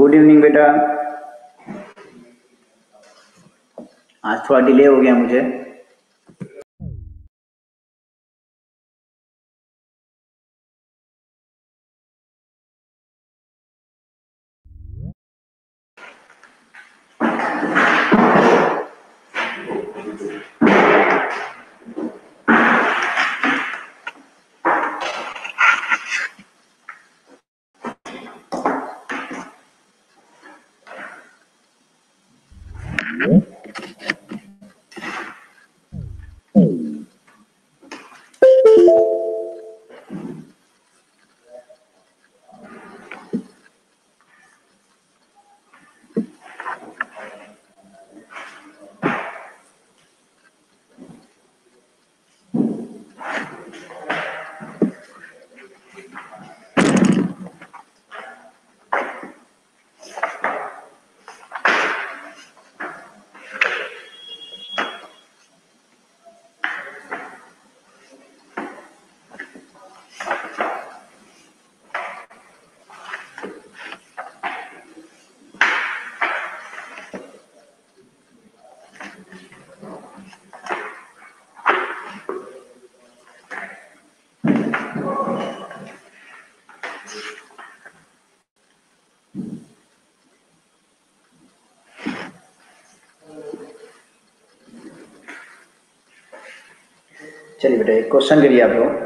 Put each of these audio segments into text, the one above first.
Good evening बेटा। आज थोड़ा डिले हो गया मुझे। चलिए बेटा, एक क्वेश्चन के लिए आप लोग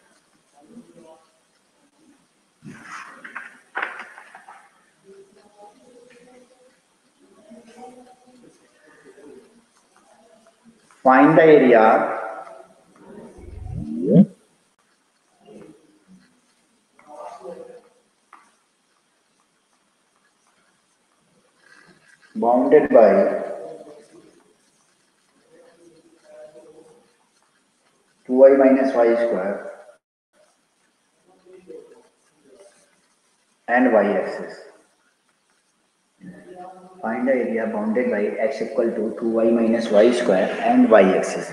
find the area bounded by 2y minus y square and y axis. Find the area bounded by x equal to 2y minus y square and y axis.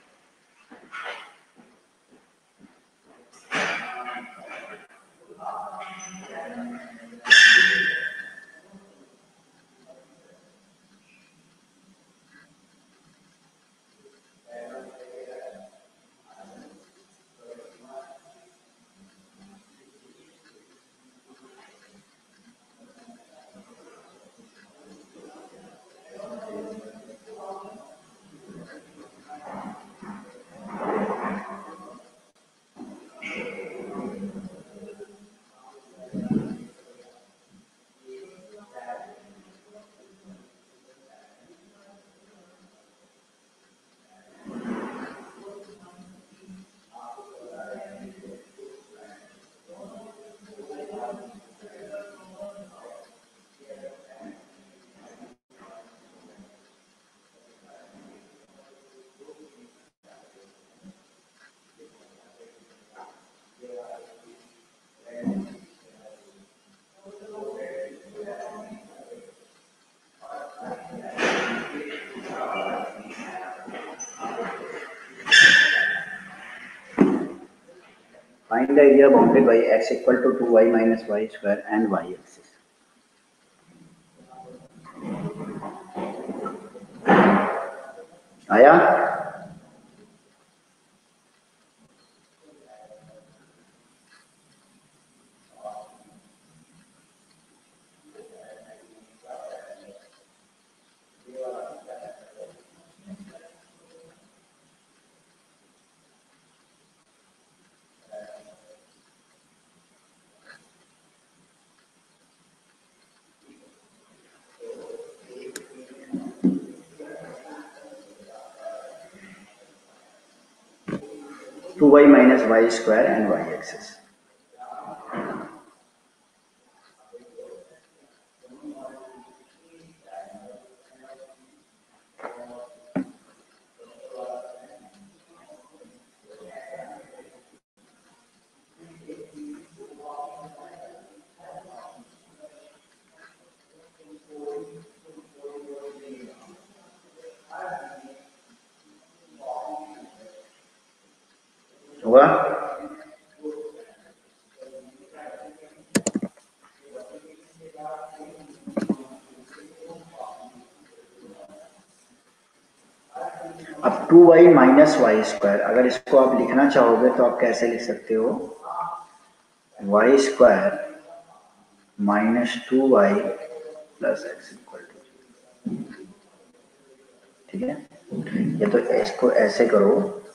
Find the area bounded by x equal to 2y minus y square and y axis. आया? Two y minus y square and y axis. हुआ? 2y minus y square, अगर इसको आप लिखना चाहोगे तो आप कैसे लिख सकते हो, y square minus 2y plus x equal to, ठीक है। या तो इसको ऐसे करो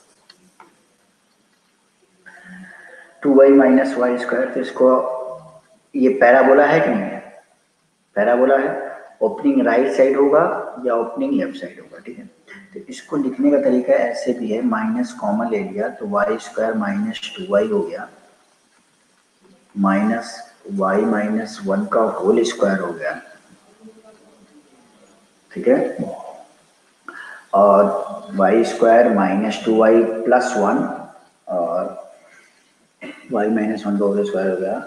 2y माइनस वाई स्क्वायर, तो इसको, ये पैराबोला है कि नहीं है, पैराबोला है, ओपनिंग राइट साइड होगा या ओपनिंग लेफ्ट साइड होगा, ठीक है। तो इसको लिखने का तरीका ऐसे भी है, माइनस कॉमन ले लिया तो वाई स्क्वायर माइनस 2y हो गया, माइनस वाई माइनस 1 का होल स्क्वायर हो गया, ठीक है। और Y square minus 2y plus 1 और वाई माइनस 1 का होल स्क्वायर हो गया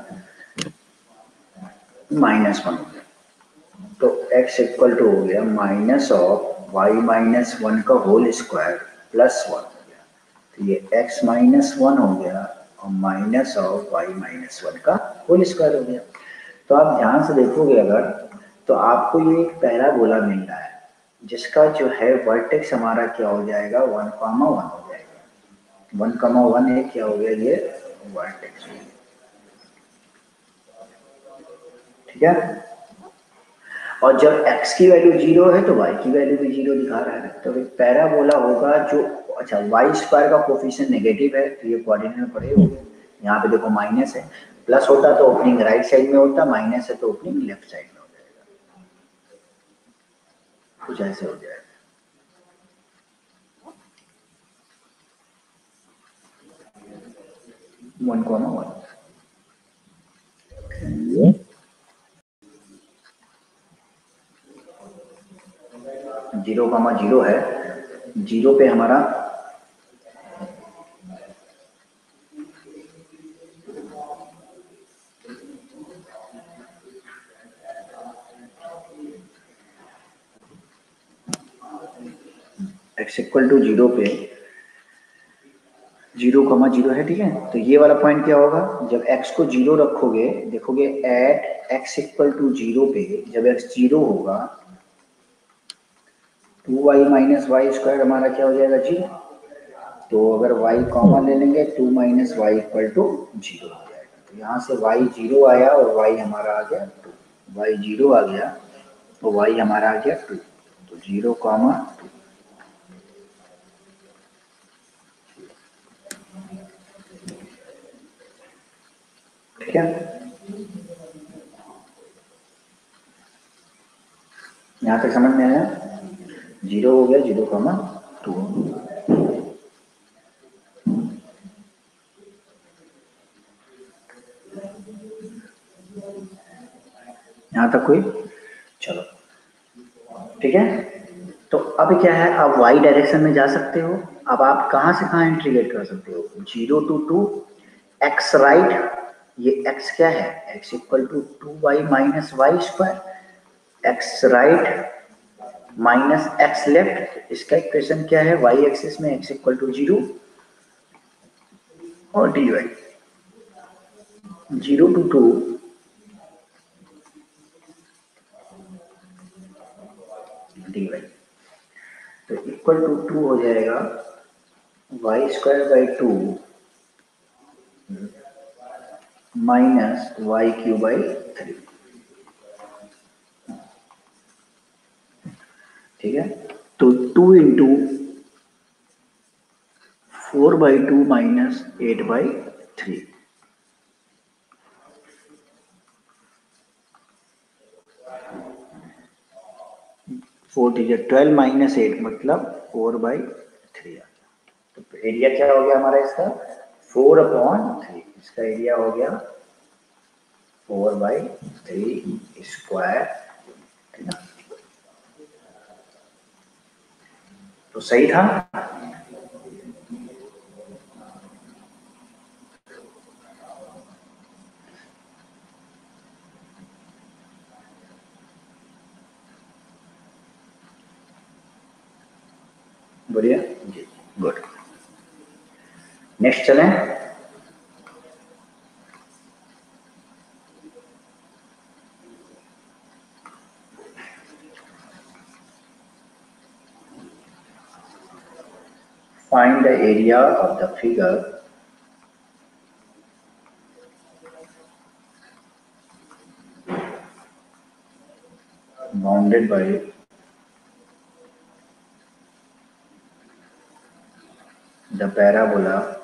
माइनस 1 हो गया, तो x इक्वल टू हो गया माइनस ऑफ वाई माइनस 1 का होल स्क्वायर प्लस 1 हो गया, तो ये x माइनस 1 हो गया और माइनस ऑफ वाई माइनस 1 का होल स्क्वायर हो गया। तो आप ध्यान से देखोगे अगर, तो आपको ये एक पैराबोला मिल रहा है जिसका जो है वर्टेक्स हमारा क्या हो जाएगा, 1,1 हो जाएगा, 1,1 है क्या हो गया, ये वर्टेक्स, ठीक है। और जब x की वैल्यू 0 है तो y की वैल्यू भी 0 दिखा रहा है, तो एक पैराबोला होगा जो, अच्छा वाई स्क्वायर का कोफिशिएंट नेगेटिव है तो ये कोऑर्डिनेट में पड़े होंगे, यहाँ पे देखो माइनस है, प्लस होता तो ओपनिंग राइट साइड में होता, माइनस है तो ओपनिंग लेफ्ट साइड में हो जाएगा, कुछ ऐसे हो जाएगा। वन कॉमा वन, 0,0 है, 0 पे हमारा x इक्वल टू 0 पे 0,0 है, ठीक है। तो ये वाला पॉइंट क्या होगा, जब x को 0 रखोगे, देखोगे एट x इक्वल टू 0 पे जब x 0 होगा 2y माइनस वाई स्क्वायर हमारा क्या हो जाएगा, 0। तो अगर y कॉमन ले लेंगे 2 माइनस वाई इक्वल टू 0 हो जाएगा, तो यहाँ से y 0 आया और y हमारा आ गया 2, y 0 आ गया तो y हमारा आ गया 2, तो 0,2, ठीक है। यहाँ तक समझ में आया, 0 हो गया 0,2, यहाँ तक कोई, चलो ठीक है। तो अब क्या है, आप y डायरेक्शन में जा सकते हो, अब आप कहाँ से कहाँ इंटीग्रेट कर सकते हो, 0 to 2 x राइट, ये x क्या है, x equal to 2y minus y square, x right minus x left, इसका इक्वेशन क्या है, y एक्सिस में x इक्वल टू 0 और dy 0 to 2 dy, तो इक्वल टू 2 हो जाएगा y square by 2 minus y cube by 3, ठीक है। तो 2 इंटू 4/2 माइनस 8/3, 12 माइनस 8 मतलब 4/3 आ गया। तो एरिया क्या हो गया हमारा इसका, 4/3, इसका एरिया हो गया 4/3 स्क्वायर, ठीक है। तो सही था, बढ़िया जी, गुड। नेक्स्ट चलें, the area of the figure bounded by the parabola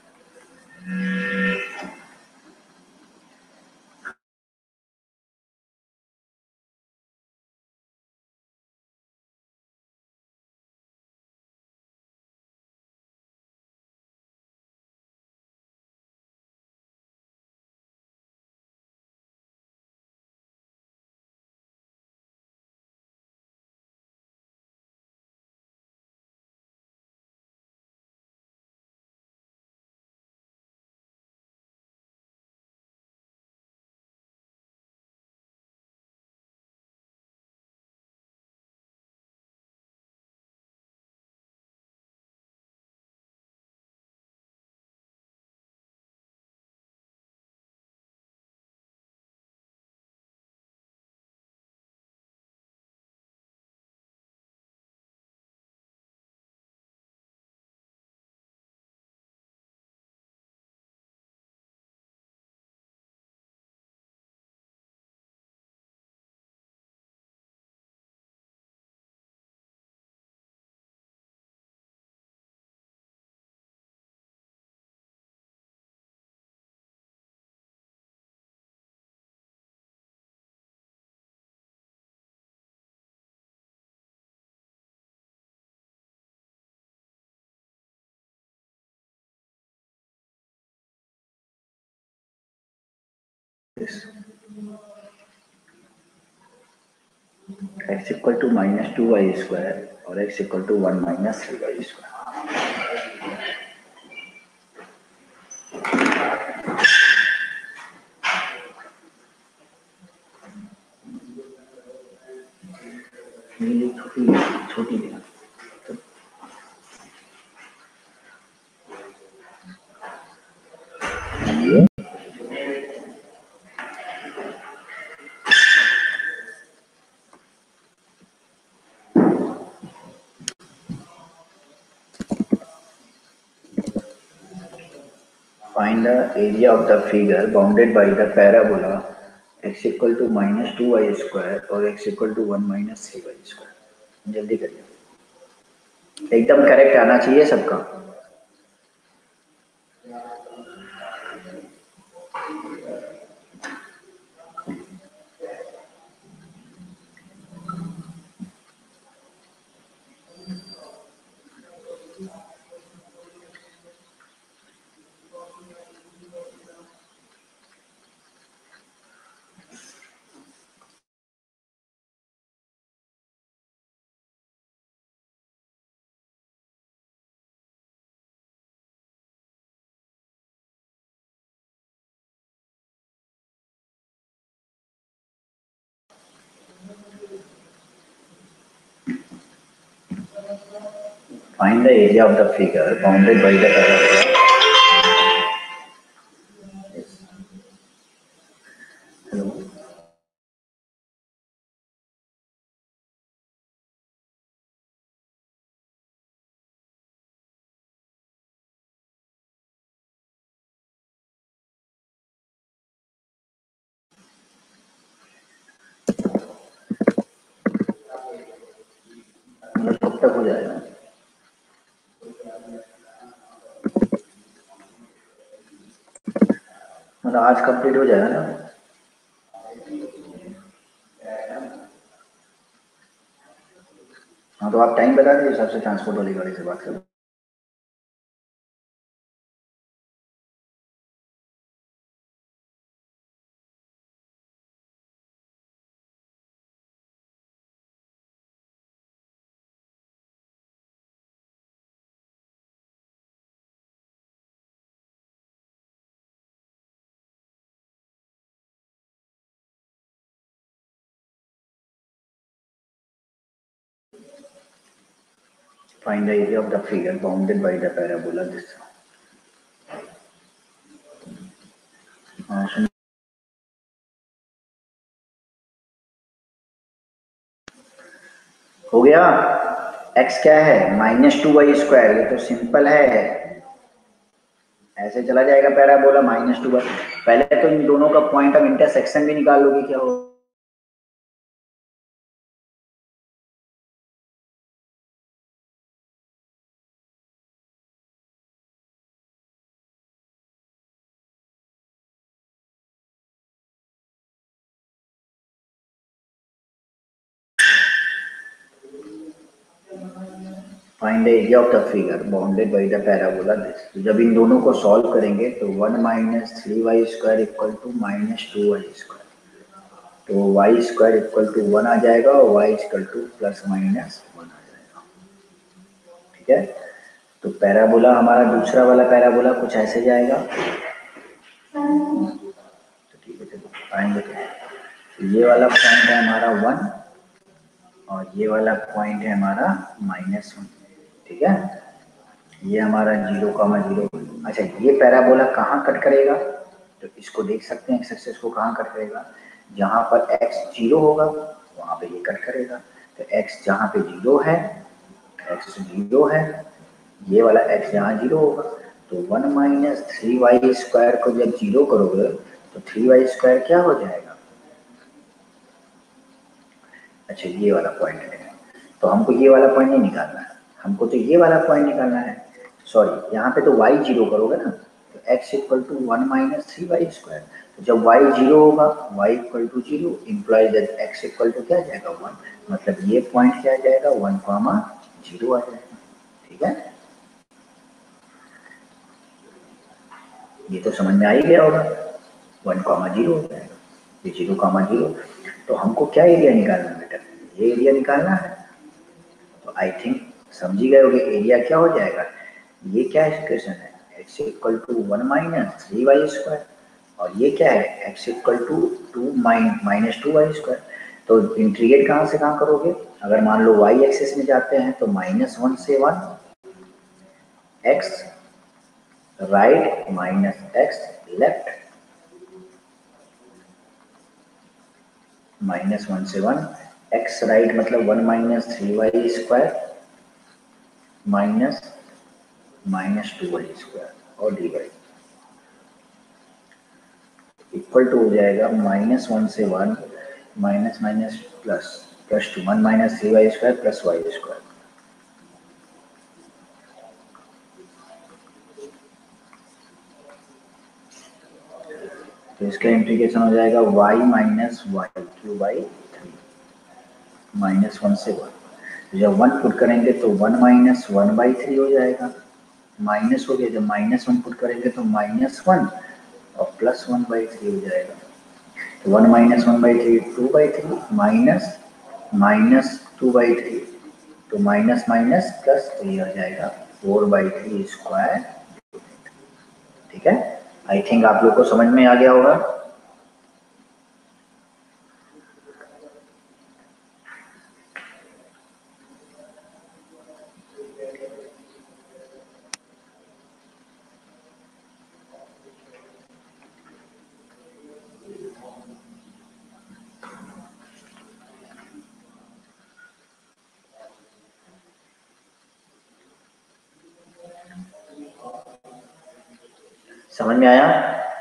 is x equal to minus 2y square or x equal to 1 minus 3y square. नीली छोटी छोटी Find the area of the figure bounded by the parabola x equal to minus 2y square or x equal to 1 minus 3y square. जल्दी करिए, एकदम correct आना चाहिए सबका. Find the area of the figure bounded by the parabola. Yes. Hello. मतलब कब तक हो जाएगा? मतलब आज कंप्लीट हो जाएगा ना? हाँ, तो आप टाइम बता दीजिए, हिसाब से ट्रांसपोर्ट वाली गाड़ी से बात करो. Find the area of the figure bounded by the parabola. This. हो गया? x क्या है -2y², ये तो सिंपल है, ऐसे चला जाएगा पैराबोला -2y। पहले तो इन दोनों का पॉइंट ऑफ इंटरसेक्शन भी निकाल लोगे, क्या हो find the area of the figure bounded by the parabola this. तो जब इन दोनों को सॉल्व करेंगे तो 1 - 3y² इक्वल टू -2y², तो y² इक्वल टू 1 आ जाएगा और y इक्वल टू ±1 आ जाएगा। ठीक है, तो पैराबोला हमारा दूसरा वाला पैराबोला कुछ ऐसे जाएगा। तो ठीक है, चलो आएंगे। तो ये वाला पॉइंट है हमारा 1 और ये वाला पॉइंट है हमारा -1। ठीक है, ये हमारा 0,0। अच्छा, ये पैराबोला कहाँ कट करेगा? तो इसको देख सकते हैं, एक्स एक्सिस को कहाँ कट करेगा? जहाँ पर x 0 होगा वहाँ पे ये कट करेगा। तो x जहाँ पे 0 है, x 0 है, ये वाला x जहाँ 0 होगा, तो 1 - 3y² को जब 0 करोगे तो 3y² क्या हो जाएगा? अच्छा, ये वाला पॉइंट है, तो हमको ये वाला पॉइंट नहीं निकालना है, हमको तो ये वाला पॉइंट निकालना है। सॉरी, यहाँ पे तो y 0 करोगे ना, तो x इक्वल टू 1 - 3y²। तो जब y 0 होगा, y equal to 0 implies that x equal to क्या आ जाएगा 1, मतलब ये पॉइंट क्या आ जाएगा 1,0 आ जाएगा। ठीक है, ये तो समझ में आ ही गया होगा, 1,0 हो जाएगा, ये 0,0। तो हमको क्या एरिया निकालना है बेटा? ये एरिया निकालना है। तो आई थिंक समझ ही गए होगे एरिया क्या हो जाएगा। ये क्या इक्वेशन है? x इक्वल टू 1 - 3y² और ये क्या है? x equal to 2 - 2y²। तो इंटीग्रेट कहाँ से कहाँ करोगे? अगर मान लो y एक्सिस में जाते हैं तो -1 से 1, x राइट -x लेफ्ट, -1 से 1, x राइट मतलब 1 - 3y² माइनस -2y² और dy इक्वल टू हो जाएगा -1 से 1 minus minus plus +2 1 - 3y² + y²। तो इसका इंटीग्रेशन हो जाएगा y - y³ -3 -1 से 1। तो जब 1 पुट करेंगे तो 1 - 1/3 हो जाएगा, माइनस हो गया, जब -1 पुट करेंगे तो -1 और +1/3 हो जाएगा। तो 1 - 1/3 2/3 माइनस -2/3, तो माइनस माइनस प्लस, तो ये हो जाएगा 4/3²। ठीक है, आई थिंक आप लोग को समझ में आ गया होगा। समझ में आया?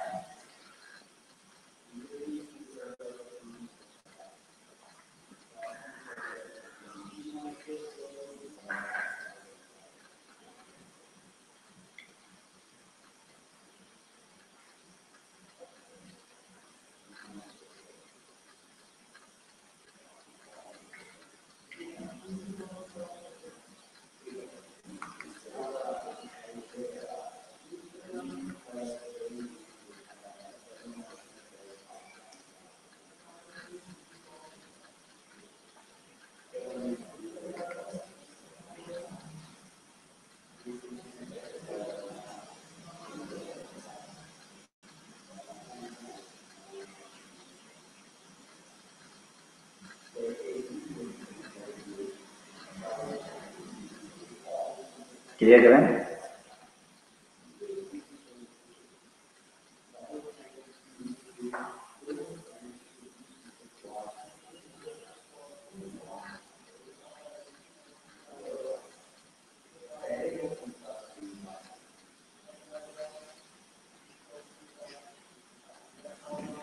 क्लियर करें?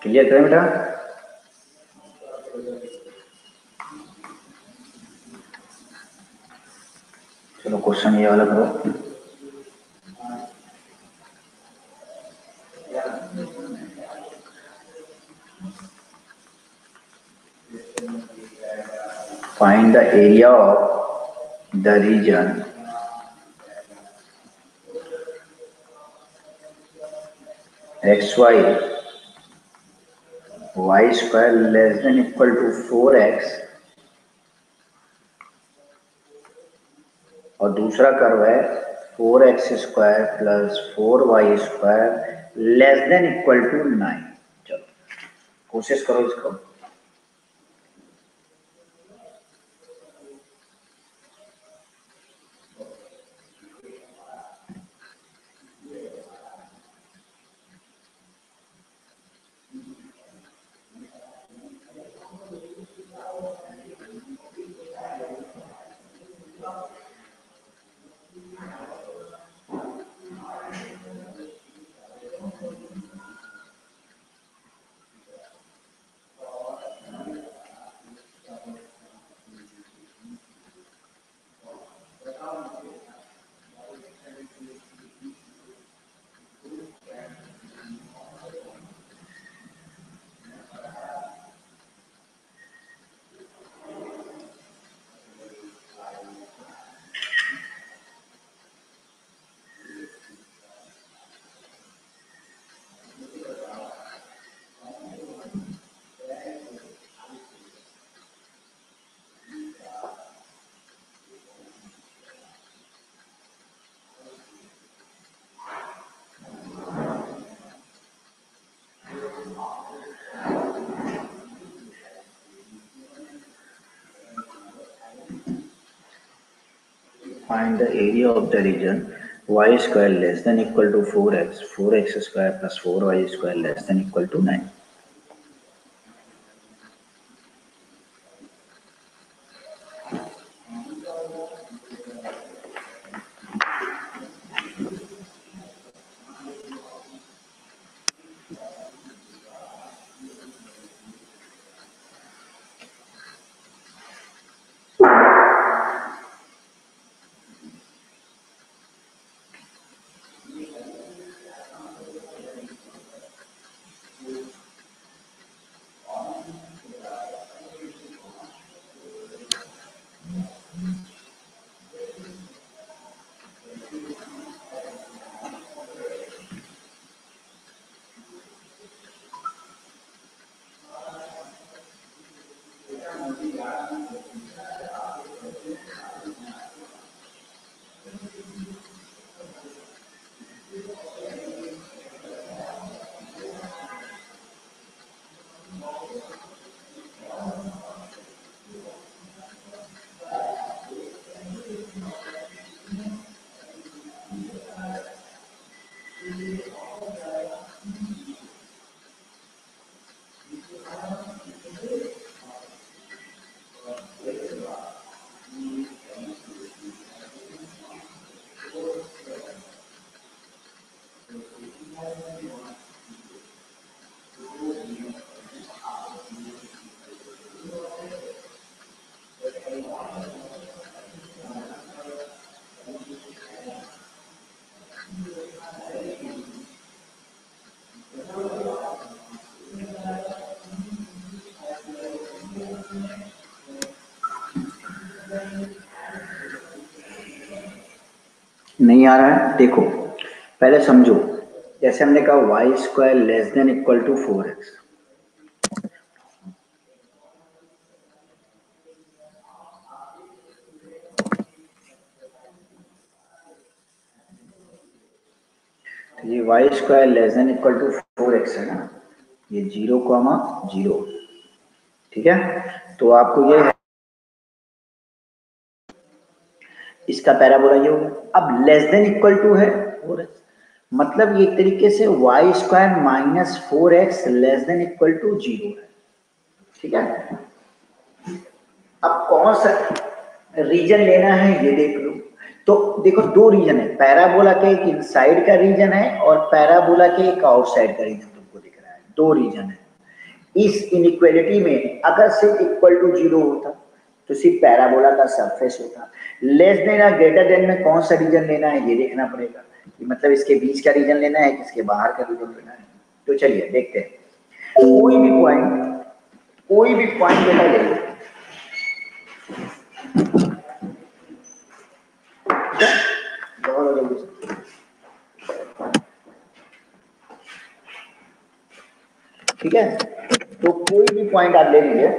क्लियर करें बेटा? चलो क्वेश्चन ये वाला करो। Find the area of the region xy y square less than equal to 4x और दूसरा कर्व है 4x square plus 4y square less than equal to 9। चलो कोशिश करो इसको। Find the area of the region y square less than equal to 4x, 4x square plus 4y square less than equal to 9. नहीं आ रहा है? देखो पहले समझो, जैसे हमने कहा y square less than equal to 4x, तो ये y square less than equal to 4x है ना, ये 0,0, ठीक है। तो आपको ये इसका पैराबोला ये होगा। अब लेस देन इक्वल टू है 4x, मतलब ये एक तरीके से y square minus 4x less than equal to 0 है, ठीक है। अब कौन सा रीजन लेना है ये देख लो। तो देखो दो रीजन है, पैराबोला के एक इनसाइड का रीजन है और पैराबोला के एक आउटसाइड का रीजन तुमको दिख रहा है, दो रीजन है। इस इनइक्वालिटी में अगर सिर्फ इक्वल टू 0 होता तो सिर्फ पैराबोला का सरफेस होता। लेस देन या ग्रेटर देन में कौन सा रीजन लेना है ये देखना पड़ेगा, कि मतलब इसके बीच का रीजन लेना है, किसके बाहर का रीजन लेना है। तो चलिए देखते हैं, कोई भी पॉइंट बेटा ले लो, ठीक है। तो कोई भी पॉइंट आप ले लीजिए,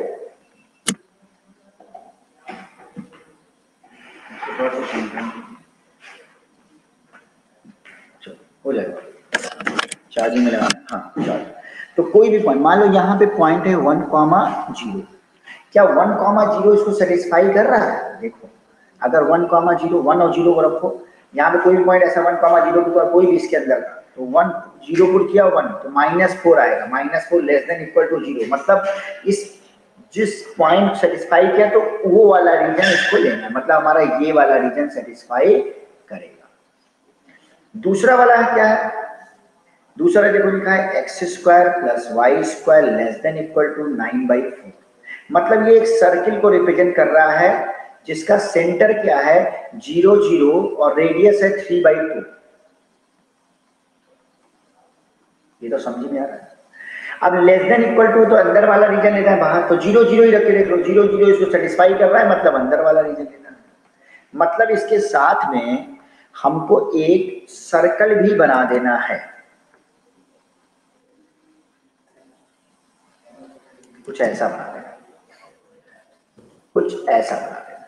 हो जाएगा, चार्जिंग में लगाना, हाँ चार्ज। तो कोई भी पॉइंट मान लो यहाँ पे पॉइंट है 1,0, क्या 1,0 इसको सेटिस्फाई कर रहा है? देखो अगर 1,0 1 और 0 को रखो, यहाँ पे कोई भी पॉइंट ऐसा 1,0 के ऊपर कोई भी इसके अंदर का, तो 1 0 पुट किया 1 तो -4 आएगा, -4 लेस देन इक्वल टू 0, मतलब इस जिस पॉइंट सेटिस्फाई किया तो वो वाला रीजन इसको लेना है, मतलब हमारा ये वाला रीजन सेटिस्फाई करेगा। दूसरा वाला है क्या है? दूसरा देखो लिखा है x² + y² less than equal to 9/4, मतलब ये एक सर्किल को रिप्रेजेंट कर रहा है जिसका सेंटर क्या है 0 0 और रेडियस है 3/2। ये तो समझ में आ रहा है। अब लेस देन इक्वल टू तो अंदर वाला रीजन लेना है, बाहर तो 0 0 ही रख के देख लो, 0 0 इसको सेटिस्फाई कर रहा है, मतलब अंदर वाला रीजन लेना है। मतलब इसके साथ में हमको एक सर्कल भी बना देना है, कुछ ऐसा बना देना, कुछ ऐसा बना देना।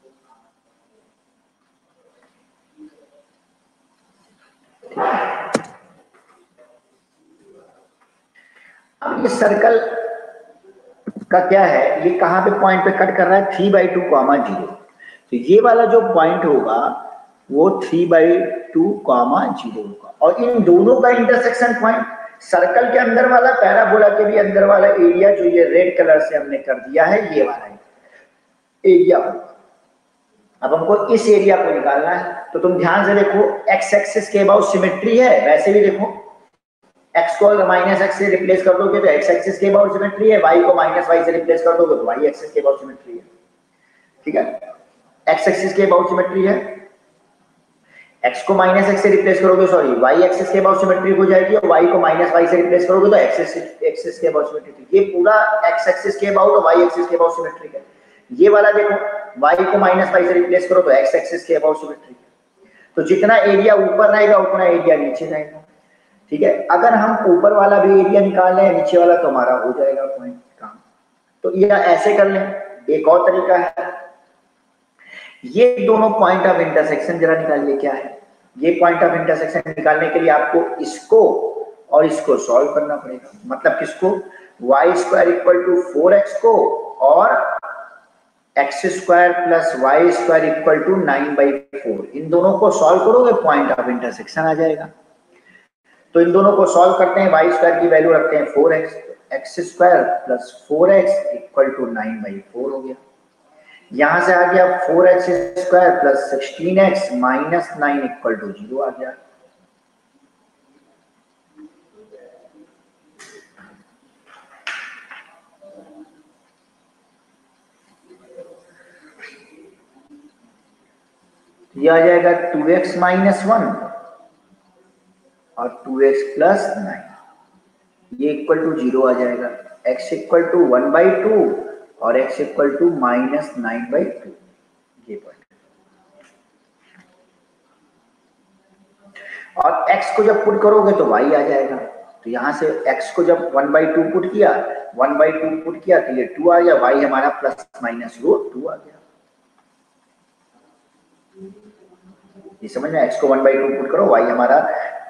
अब ये सर्कल का क्या है, ये कहां पे पॉइंट पे कट कर रहा है 3/2, 0, तो ये वाला जो पॉइंट होगा वो 3/2, 0 होगा, और इन दोनों का इंटरसेक्शन पॉइंट सर्कल के अंदर वाला, पैराबोला के भी अंदर वाला एरिया जो ये रेड कलर से हमने कर दिया है, ये वाला एरिया होगा। अब हमको इस एरिया को निकालना है, तो तुम ध्यान से देखो, एक्स एक्सिस के अबाउट सिमेट्री है, वैसे भी देखो x को -x से रिप्लेस कर दोगे तो x एक्सिस के अबाउट सिमेट्री है, y को -y से रिप्लेस कर दोगे तो y एक्सिस के अबाउट सिमेट्री है, ठीक है। x एक्सिस के अबाउट सिमेट्री है, x को -x से रिप्लेस करोगे, सॉरी y एक्सिस के अबाउट सिमेट्री हो जाएगी, और y को -y से रिप्लेस करोगे तो x एक्सिस के अबाउट सिमेट्री। ये पूरा x एक्सिस के अबाउट और y एक्सिस के अबाउट सिमेट्री है। ये वाला देखो, y को -y से रिप्लेस करो तो x एक्सिस के अबाउट सिमेट्री है। तो जितना एरिया ऊपर रहेगा उतना एरिया नीचे रहेगा, ठीक है। अगर हम ऊपर वाला भी एरिया निकाल लें नीचे वाला तो हमारा हो जाएगा पॉइंट काम। तो ये ऐसे कर लें। एक और तरीका है, ये दोनों पॉइंट ऑफ इंटरसेक्शन जरा निकालिए, क्या है ये पॉइंट ऑफ इंटरसेक्शन निकालने के लिए आपको इसको और इसको सॉल्व करना पड़ेगा, मतलब किसको, y² = 4x को और x² + y² = 9/4, इन दोनों को सॉल्व करोगे पॉइंट ऑफ इंटरसेक्शन आ जाएगा। तो इन दोनों को सॉल्व करते हैं, y² की वैल्यू रखते हैं 4x, x² + 4x = 9/4 हो गया। यहां से आ गया 4x² + 16x - 9 = 0 आ गया। यह आ जाएगा 2x - 1 और 2x + 9, ये इक्वल टू 0 आ जाएगा। x = 1/2 और x = -9/2, ये पॉइंट। और x को जब पुट करोगे तो y आ जाएगा, तो यहां से x को जब 1/2 पुट किया, 1/2 पुट किया तो ये 2 आ गया, y हमारा ±√2 आ गया। ये समझ में, x को 1/2 पुट करो, y हमारा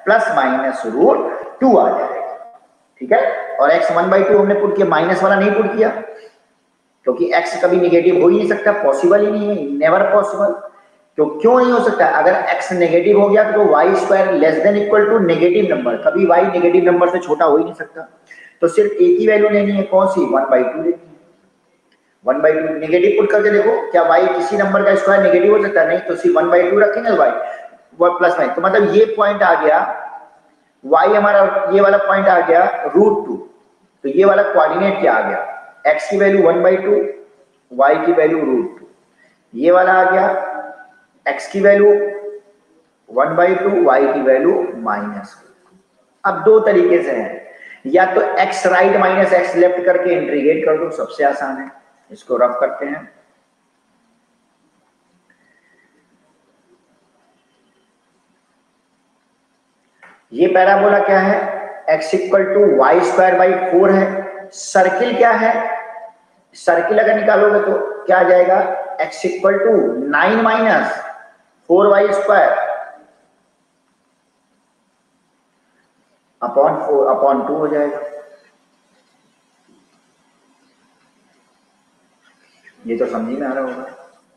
±√2 आ जाएगा, ठीक है। और x 1/2 हमने पुट किया, माइनस वाला नहीं पुट किया, क्योंकि x कभी नेगेटिव हो ही नहीं सकता, पॉसिबल ही नहीं है, नेवर पॉसिबल। तो क्यों नहीं हो सकता, अगर x नेगेटिव हो गया तो y² less than equal to negative number, कभी y नेगेटिव नंबर से छोटा हो ही नहीं सकता। तो सिर्फ एक ही वैल्यू लेनी है, कौन सी, 1/2 लेनी है। 1/2 नेगेटिव पुट करके देखो, क्या y किसी नंबर का स्क्वायर नेगेटिव हो सकता है, नहीं, तो सिर्फ 1/2 रखेंगे y +9, तो मतलब ये पॉइंट आ गया y हमारा, ये वाला पॉइंट आ गया √2, तो ये वाला कोऑर्डिनेट क्या आ गया, x की वैल्यू 1/2, y की वैल्यू √2, ये वाला आ गया x की वैल्यू 1/2, y की वैल्यू -। अब दो तरीके से है, या तो x right minus x left करके इंटीग्रेट कर दो, सबसे आसान है, इसको रफ करते हैं। ये पैराबोला क्या है, x = y²/4 है। सर्किल क्या है, सर्किल अगर निकालोगे तो क्या आ जाएगा, x = 9 - 4y² अपॉन 4/2 हो जाएगा। ये तो समझ में आ रहा होगा,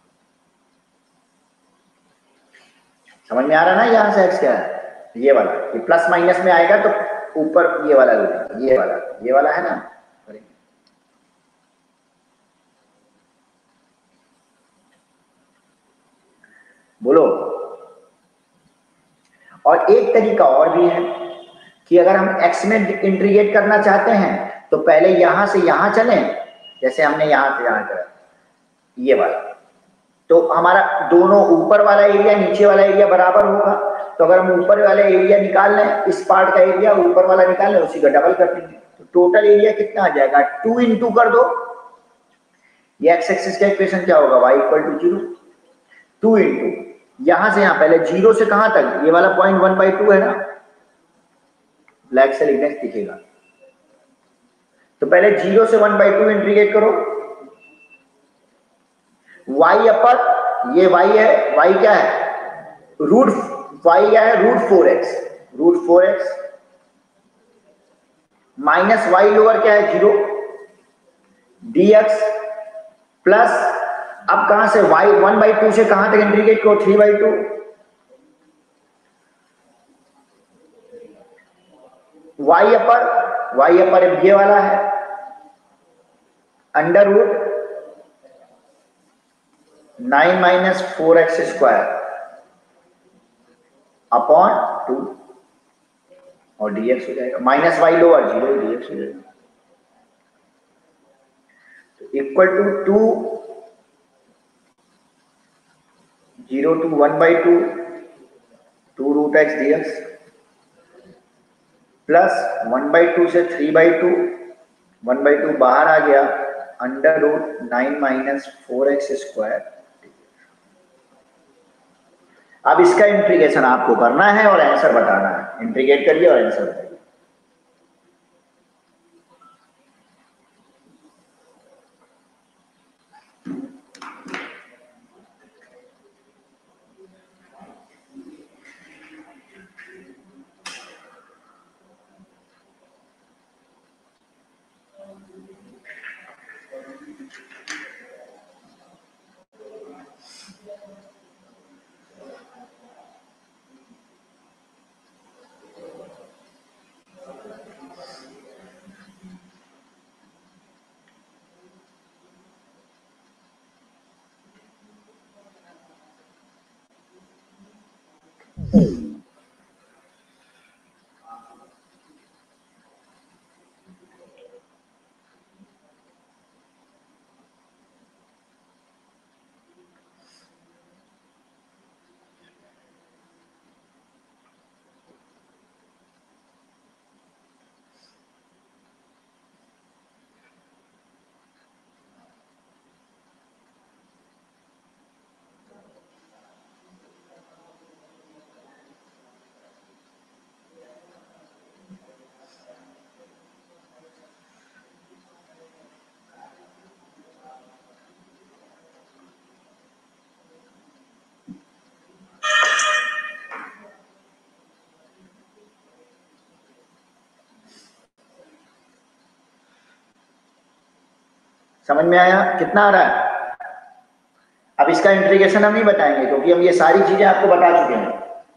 समझ में आ रहा है ना, यहां से x क्या है, ये वाला, ये प्लस माइनस में आएगा तो ऊपर ये वाला ये वाला है ना, बोलो। और एक तरीका और भी है कि अगर हम x में इंटीग्रेट करना चाहते हैं तो पहले यहां से यहां चलें, जैसे हमने यहां से यहां करा ये वाला, तो हमारा दोनों ऊपर वाला एरिया नीचे वाला एरिया बराबर होगा। तो अगर हम ऊपर वाला एरिया निकाल लें, इस पार्ट का एरिया ऊपर वाला निकाल लें, उसी का डबल कर देंगे, तो टोटल एरिया कितना आ जाएगा, 2 × कर दो, ये x एक्सिस का इक्वेशन क्या होगा, y = 0, 2 × यहां से यहां, पहले 0 से कहां तक, ये वाला पॉइंट 1/2 है ना, ब्लैक से लिखने से दिखेगा, तो पहले 0 से 1/2 इंटीग्रेट करो, y अपर, ये y है, y क्या है, y क्या है, √4x, माइनस y लोअर क्या है, 0 dx प्लस, अब कहां से y 1/2 से कहां तक इंटीग्रेट करो, 3/2, y अपर ये वाला है, √9 - 4x² अपॉन 2, और dx हो जाएगा, माइनस y लोअर 0, dx हो जाएगा, equal to 0 to 1/2 2√x dx plus 1/2 से 3/2, 1/2 बाहर आ गया, √9 - 4x²। अब इसका इंटीग्रेशन आपको करना है और आंसर बताना है, इंटीग्रेट करिए और आंसर बताइए। समझ में आया, कितना आ रहा है। अब इसका इंटीग्रेशन हम नहीं बताएंगे क्योंकि हम ये सारी चीजें आपको बता चुके हैं,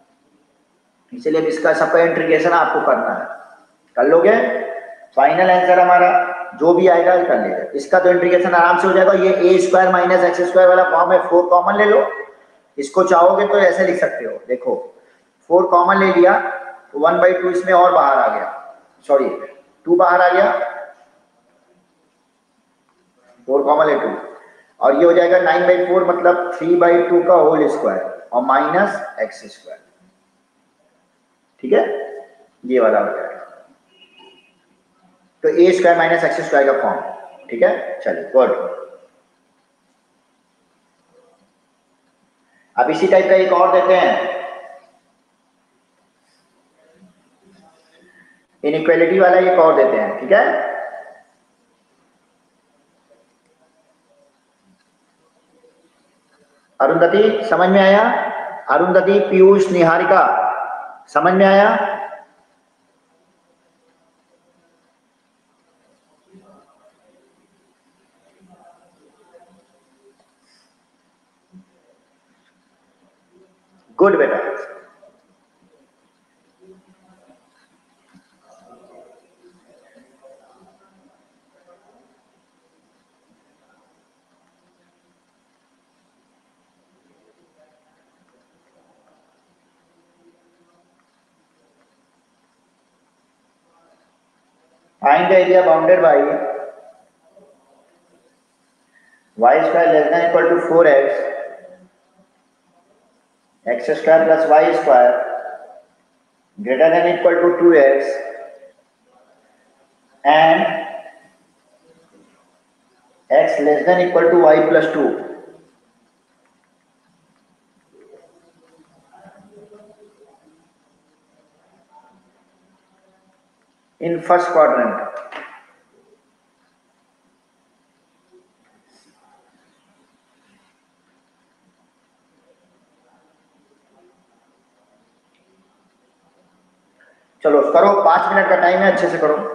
इसलिए अब इसका सबका इंटीग्रेशन आपको करना है, कर लोगे, फाइनल आंसर हमारा जो भी आएगा कर लेगा। इसका तो इंटीग्रेशन आराम से हो जाएगा, ये a² - x² वाला फॉर्म है, 4 कॉमन ले लो, इसको चाहोगे तो ऐसे लिख सकते हो, देखो 4 कॉमन ले लिया तो 1/2 इसमें और बाहर आ गया, सॉरी 2 बाहर आ गया, 4 कॉमन ले 2, और ये हो जाएगा 9/4 मतलब 3/2 का होल स्क्वायर और माइनस एक्स स्क्वायर। ठीक है, ये वाला हो जाएगा। तो a square minus x square का फॉर्म। ठीक है, चलिए गुड। अब इसी टाइप का एक और देते हैं, इनइक्वालिटी वाला एक और देते हैं। ठीक है, अरुंधति समझ में आया? अरुंधति, पीयूष, निहारिका समझ में आया? गुड बेटा। Find the area bounded by y square less than equal to 4x, x square plus y square greater than equal to 2x, and x less than equal to y plus 2. In first quadrant. चलो करो, 5 minute का time है, अच्छे से करो।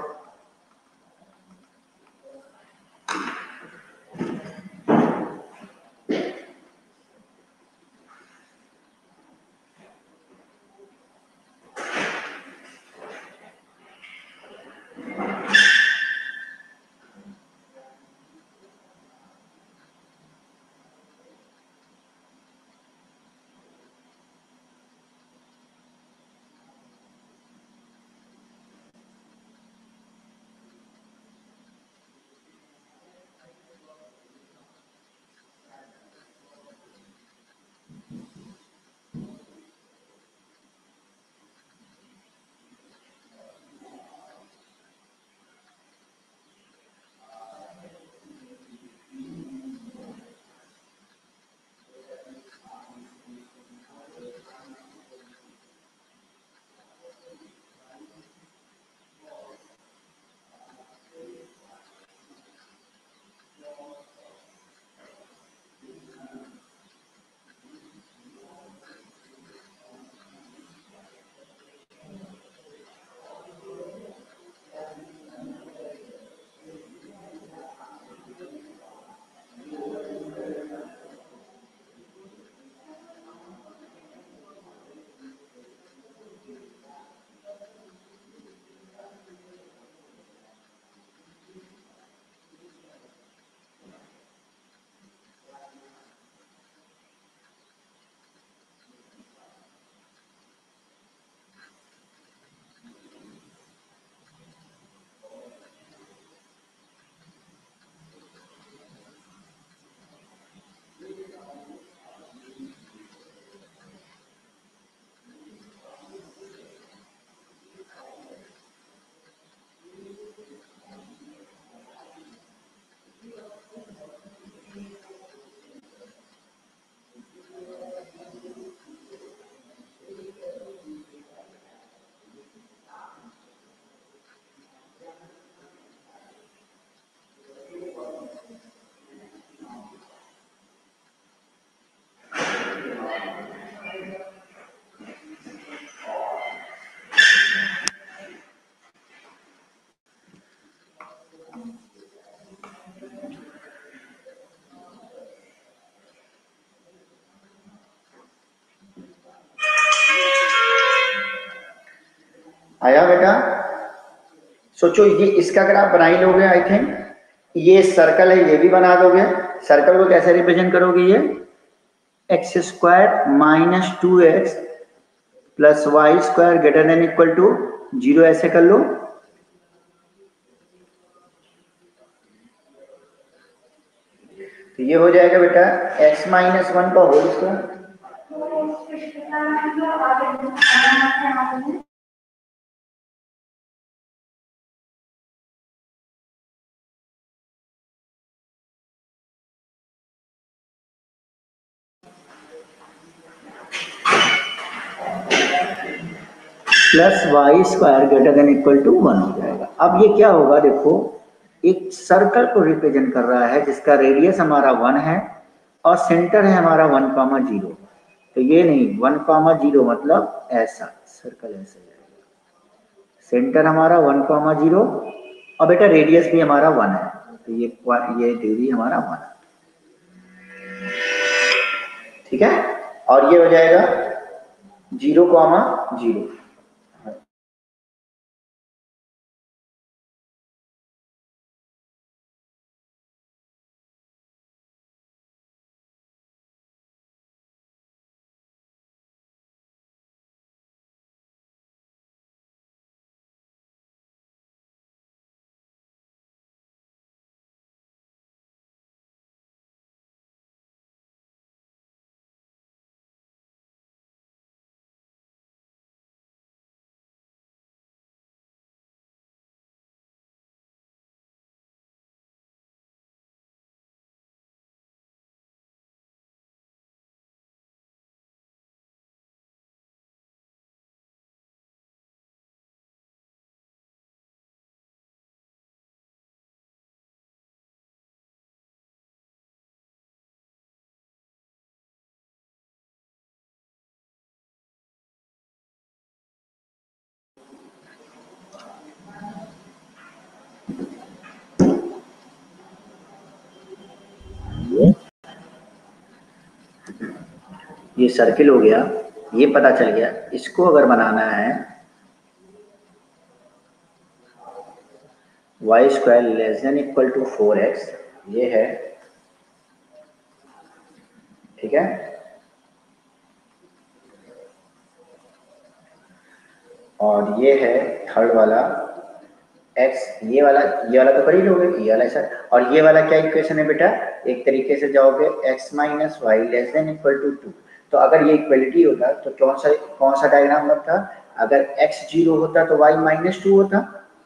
आया बेटा? सोचो, ये इसका अगर आप बना ही लोगे, आई थिंक ये सर्कल है, ये भी बना दोगे। सर्कल को कैसे रिप्रेजेंट करोगे? ये x square minus 2x plus y square greater than equal to 0, ऐसे कर लो। तो ये हो जाएगा बेटा x माइनस 1 का whole square plus y square greater than equal to 1 हो जाएगा। अब ये क्या होगा, देखो एक सर्कल को रिप्रेजेंट कर रहा है जिसका रेडियस हमारा 1 है और सेंटर है हमारा 1,0। तो ये नहीं 1,0 मतलब ऐसा सर्कल ऐसा जाएगा, सेंटर हमारा 1,0 और बेटा रेडियस भी हमारा 1 है, तो ये दूरी हमारा 1 है, ठीक है। और ये हो जाएगा 0,0। ये सर्किल हो गया, ये पता चल गया। इसको अगर बनाना है y square less than equal to 4x, ये है, ठीक है। और ये है थर्ड वाला x, ये वाला तो कर ही लोगे, ये वाला ऐसा। और ये वाला क्या इक्वेशन है बेटा, एक तरीके से जाओगे x minus y less than equal to 2। तो अगर ये इक्वलिटी होता तो कौन सा डायग्राम बनता, अगर x 0 होता तो y माइनस 2 होता,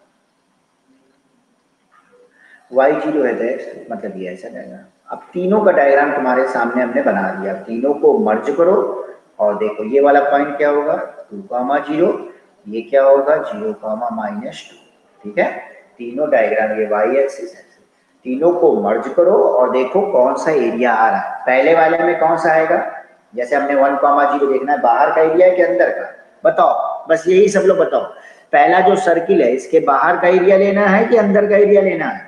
y 0 है तो x, मतलब ये ऐसा डायग्राम। अब तीनों का डायग्राम तुम्हारे सामने हमने बना दिया, तीनों को मर्ज करो और देखो ये वाला पॉइंट क्या होगा 2,0, ये क्या होगा 0,-2, ठीक है। तीनों डायग्राम ये वाई एक्सिस है, तीनों को मर्ज करो और देखो कौन सा एरिया आ रहा है। पहले वाले में कौन सा आएगा, जैसे हमने 1,0 देखना है, बाहर का एरिया है कि अंदर का, बताओ, बस यही सब लोग बताओ। पहला जो सर्किल है इसके बाहर का एरिया लेना है कि अंदर का एरिया लेना है,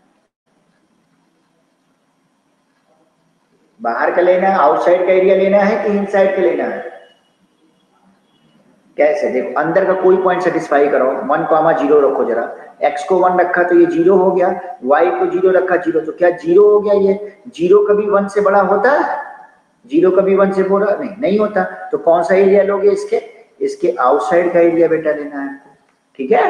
बाहर का लेना है, आउटसाइड का एरिया लेना है कि इनसाइड का लेना है। कैसे, देखो अंदर का कोई पॉइंट सेटिस्फाई करो, 1,0 रखो जरा, x को 1 रखा तो ये 0 हो गया, y को 0 रखा 0, तो क्या 0 हो गया। ये 0 कभी 1 से बड़ा होता है, 0 कभी 1 से बड़ा नहीं होता। तो कौन सा एरिया लोगे, इसके आउटसाइड का एरिया बेटा लेना है, ठीक है।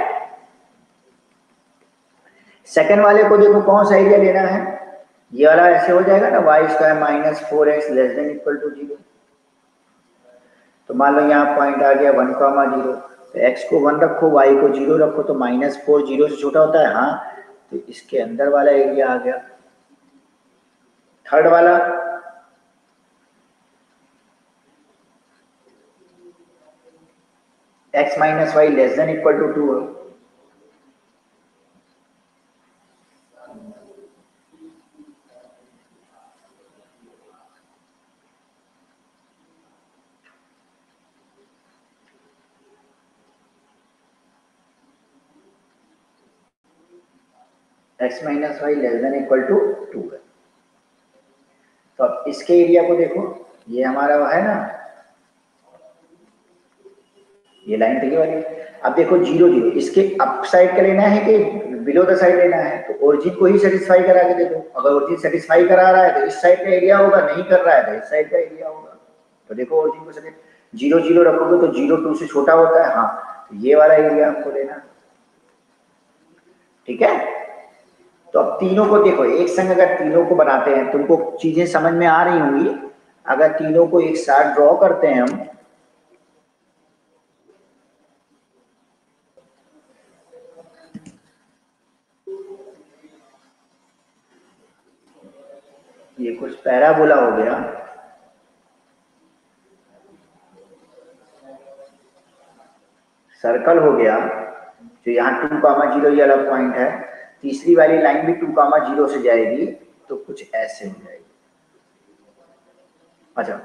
सेकंड वाले को देखो कौन सा एरिया लेना है, ये वाला ऐसे हो जाएगा ना, y square minus 4x less than equal to 0। तो मान लो यहाँ पॉइंट आ गया 1,0, तो x को 1 रखो, y को 0 रखो, तो -4 0 से छोटा होता है, हाँ, तो इसके अंदर वाला एरिया आ गया। थर्ड वाला x minus y less than equal to 2 है, x minus y less than equal to 2 है। तो अब इसके एरिया को देखो, ये हमारा है ना, ये लाइन तो ये वाली। अब देखो 0 0, इसके अप साइड का लेना है कि बिलो द साइड लेना है, तो ओरिजिन को ही सेटिस्फाई करा के देखो। अगर ओरिजिन सेटिस्फाई करा रहा है तो इस साइड का एरिया होगा, नहीं कर रहा है तो इस साइड का एरिया होगा। तो देखो ओरिजिन को 0 0 रखोगे तो 0 2 से छोटा होता है, हाँ, तो ये वाला एरिया आपको लेना, ठीक है। तो अब तीनों को देखो एक संग, अगर तीनों को बनाते हैं, तुमको चीजें समझ में आ रही होंगी। अगर तीनों को एक साथ ड्रॉ करते हैं हम, ये कुछ पैराबोला हो गया, सर्कल हो गया, जो यहाँ 2,0 ये वाला पॉइंट है, तीसरी वाली लाइन भी 2,0 से जाएगी, तो कुछ ऐसे हो जाएगी। अच्छा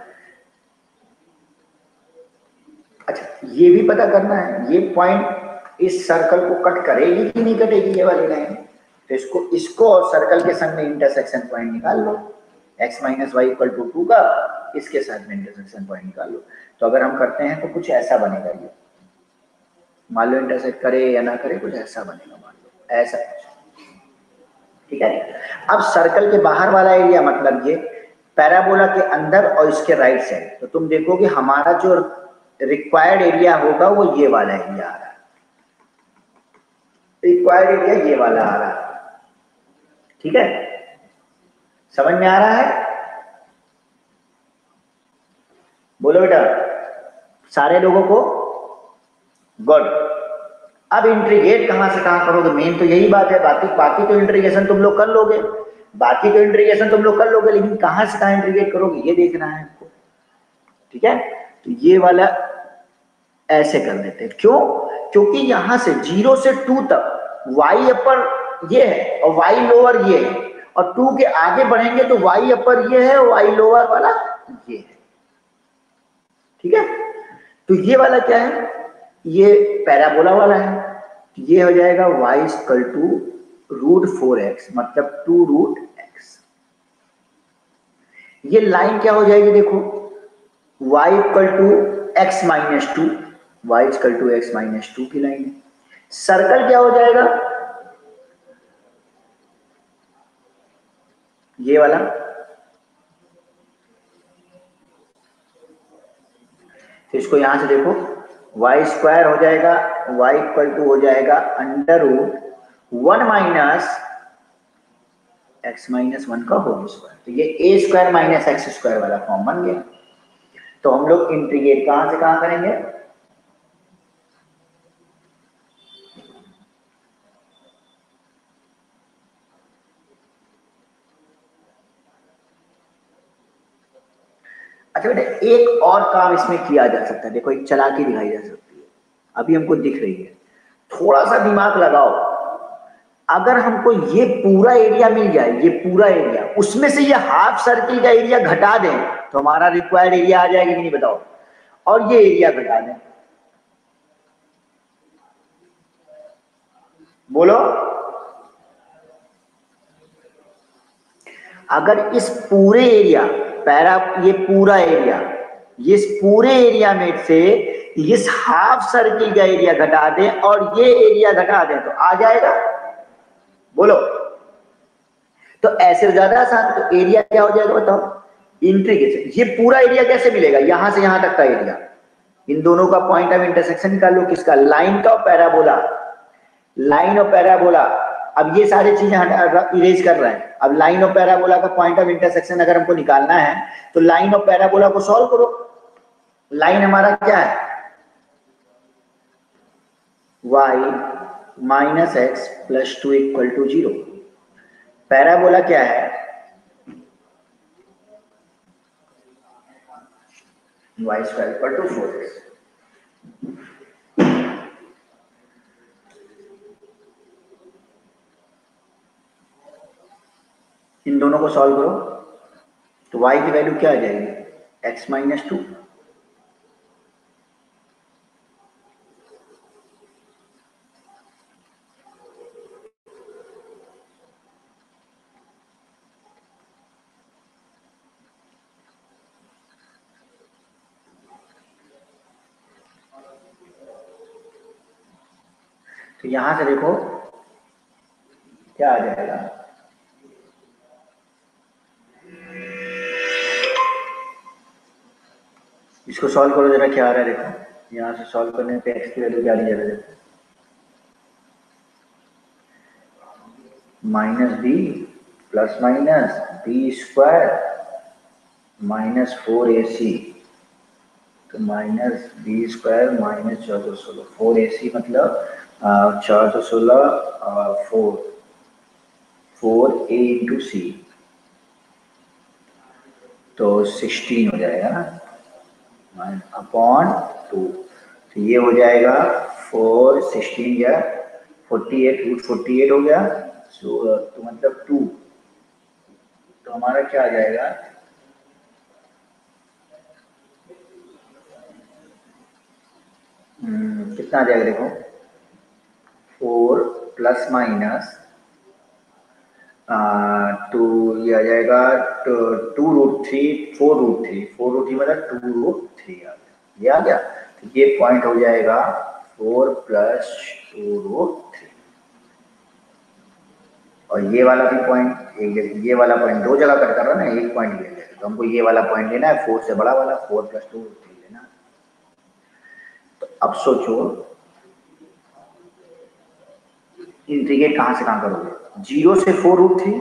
अच्छा, ये भी पता करना है ये पॉइंट इस सर्कल को कट करेगी कि नहीं कटेगी ये वाली लाइन। तो इसको और सर्कल के संग में इंटरसेक्शन पॉइंट निकाल लो, x minus y equal to 2 का इसके साथ में इंटरसेक्शन पॉइंट निकाल लो। तो अगर हम करते हैं तो कुछ ऐसा बनेगा, ये मान लो इंटरसेक्ट करे या ना करे, कुछ ऐसा बनेगा, मान लो ऐसा, ठीक है। अब सर्कल के बाहर वाला एरिया मतलब ये पैराबोला के अंदर और इसके राइट साइड, तो तुम देखोगे हमारा जो रिक्वायर्ड एरिया होगा वो ये वाला एरिया आ रहा है, रिक्वायर्ड एरिया ये वाला आ रहा है, ठीक है। समझ में आ रहा है? बोलो बेटा सारे लोगों को, गुड। अब इंटीग्रेट कहां से कहां करोगे, मेन तो यही बात है। बाकी तो इंटीग्रेशन तुम लोग कर लोगे, लेकिन कहां से कहां इंटीग्रेट करोगे ये देखना है आपको, ठीक है। तो ये वाला ऐसे कर देते हैं, क्यों? क्योंकि यहां से 0 से 2 तक y अपर ये है और y लोअर ये है, और 2 के आगे बढ़ेंगे तो y अपर ये है और y लोअर वाला ये है, ठीक है। तो ये वाला क्या है, ये पैराबोला वाला है, तो ये हो जाएगा y इक्वल टू √4x, मतलब 2√x। ये लाइन क्या हो जाएगी देखो, y equal to x minus 2, y equal to x minus 2 की लाइन है। सर्कल क्या हो जाएगा, ये वाला, तो इसको यहां से देखो y स्क्वायर हो जाएगा, y इक्वल टू हो जाएगा √1 माइनस x माइनस 1 का होल स्क्वायर। तो ये a square minus x square वाला फॉर्म बन गया। तो हम लोग इंटीग्रेट कहां से कहां करेंगे, अच्छा बेटा एक और काम इसमें किया जा सकता है, देखो एक चालाकी दिखाई जा सकती है, अभी हमको दिख रही है, थोड़ा सा दिमाग लगाओ। अगर हमको ये पूरा एरिया मिल जाए, ये पूरा एरिया, उसमें से ये हाफ सर्किल का एरिया घटा दें, तो हमारा रिक्वायर्ड एरिया आ जाएगा कि नहीं बताओ, और ये एरिया घटा दें, बोलो। अगर इस पूरे एरिया ये पूरा एरिया, इस पूरे एरिया में से इस हाफ सर्किल का एरिया घटा दें और ये एरिया घटा दें, तो आ जाएगा, बोलो। तो ऐसे ज्यादा आसान, तो एरिया क्या हो जाएगा बताओ, इंटीग्रेशन। ये पूरा एरिया कैसे मिलेगा, यहां से यहां तक का एरिया, इन दोनों का पॉइंट ऑफ इंटरसेक्शन निकाल लो, किसका, लाइन का और पैराबोला, लाइन और पैराबोला। अब ये सारी चीजें इरेज कर रहे हैं, अब लाइन और पैराबोला का पॉइंट ऑफ इंटरसेक्शन अगर हमको निकालना है तो लाइन और पैराबोला को सॉल्व करो। लाइन हमारा क्या है, y minus x plus 2 equal to 0। Parabola क्या है, y square equal to 4x। इन दोनों को सॉल्व करो तो y की वैल्यू क्या आ जाएगी, x माइनस 2, तो यहां से देखो क्या आ जाएगा, इसको सॉल्व करो जरा, क्या आ रहा है देखो, यहां से सॉल्व करने पे x की वैल्यू क्या आ रही है, minus b plus minus b square minus 4ac, तो minus b square minus 1416, 4ac मतलब 1416 4a इंटू सी, तो 16 हो जाएगा ना अपॉन 2, तो ये हो जाएगा 4 16 या 48 रूट 48 हो गया, तो मतलब 2, तो हमारा क्या आ जाएगा कितना आ जाएगा देखो 4 प्लस माइनस 2, ये आ जाएगा 2 रूट 3 4 रूट 3 4 रूट 3 मतलब 2 रूट 3 आ गया, ये आ गया, तो ये पॉइंट हो जाएगा 4 प्लस 2 रूट 3, और ये वाला भी पॉइंट ये वाला पॉइंट दो जगह कट कर रहा है ना, एक पॉइंट ले लेते, तो हमको ये वाला पॉइंट लेना है 4 से बड़ा वाला 4 प्लस 2 रूट 3 लेना, तो अब सोचो इंटीग्रेट कहां से कहां करोगे, 0 से 4 रूट 3,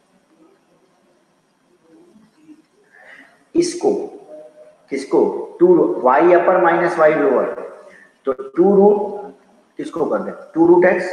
इसको किसको 2 y upper minus y lower, तो 2 रूट किसको कर दे 2 root x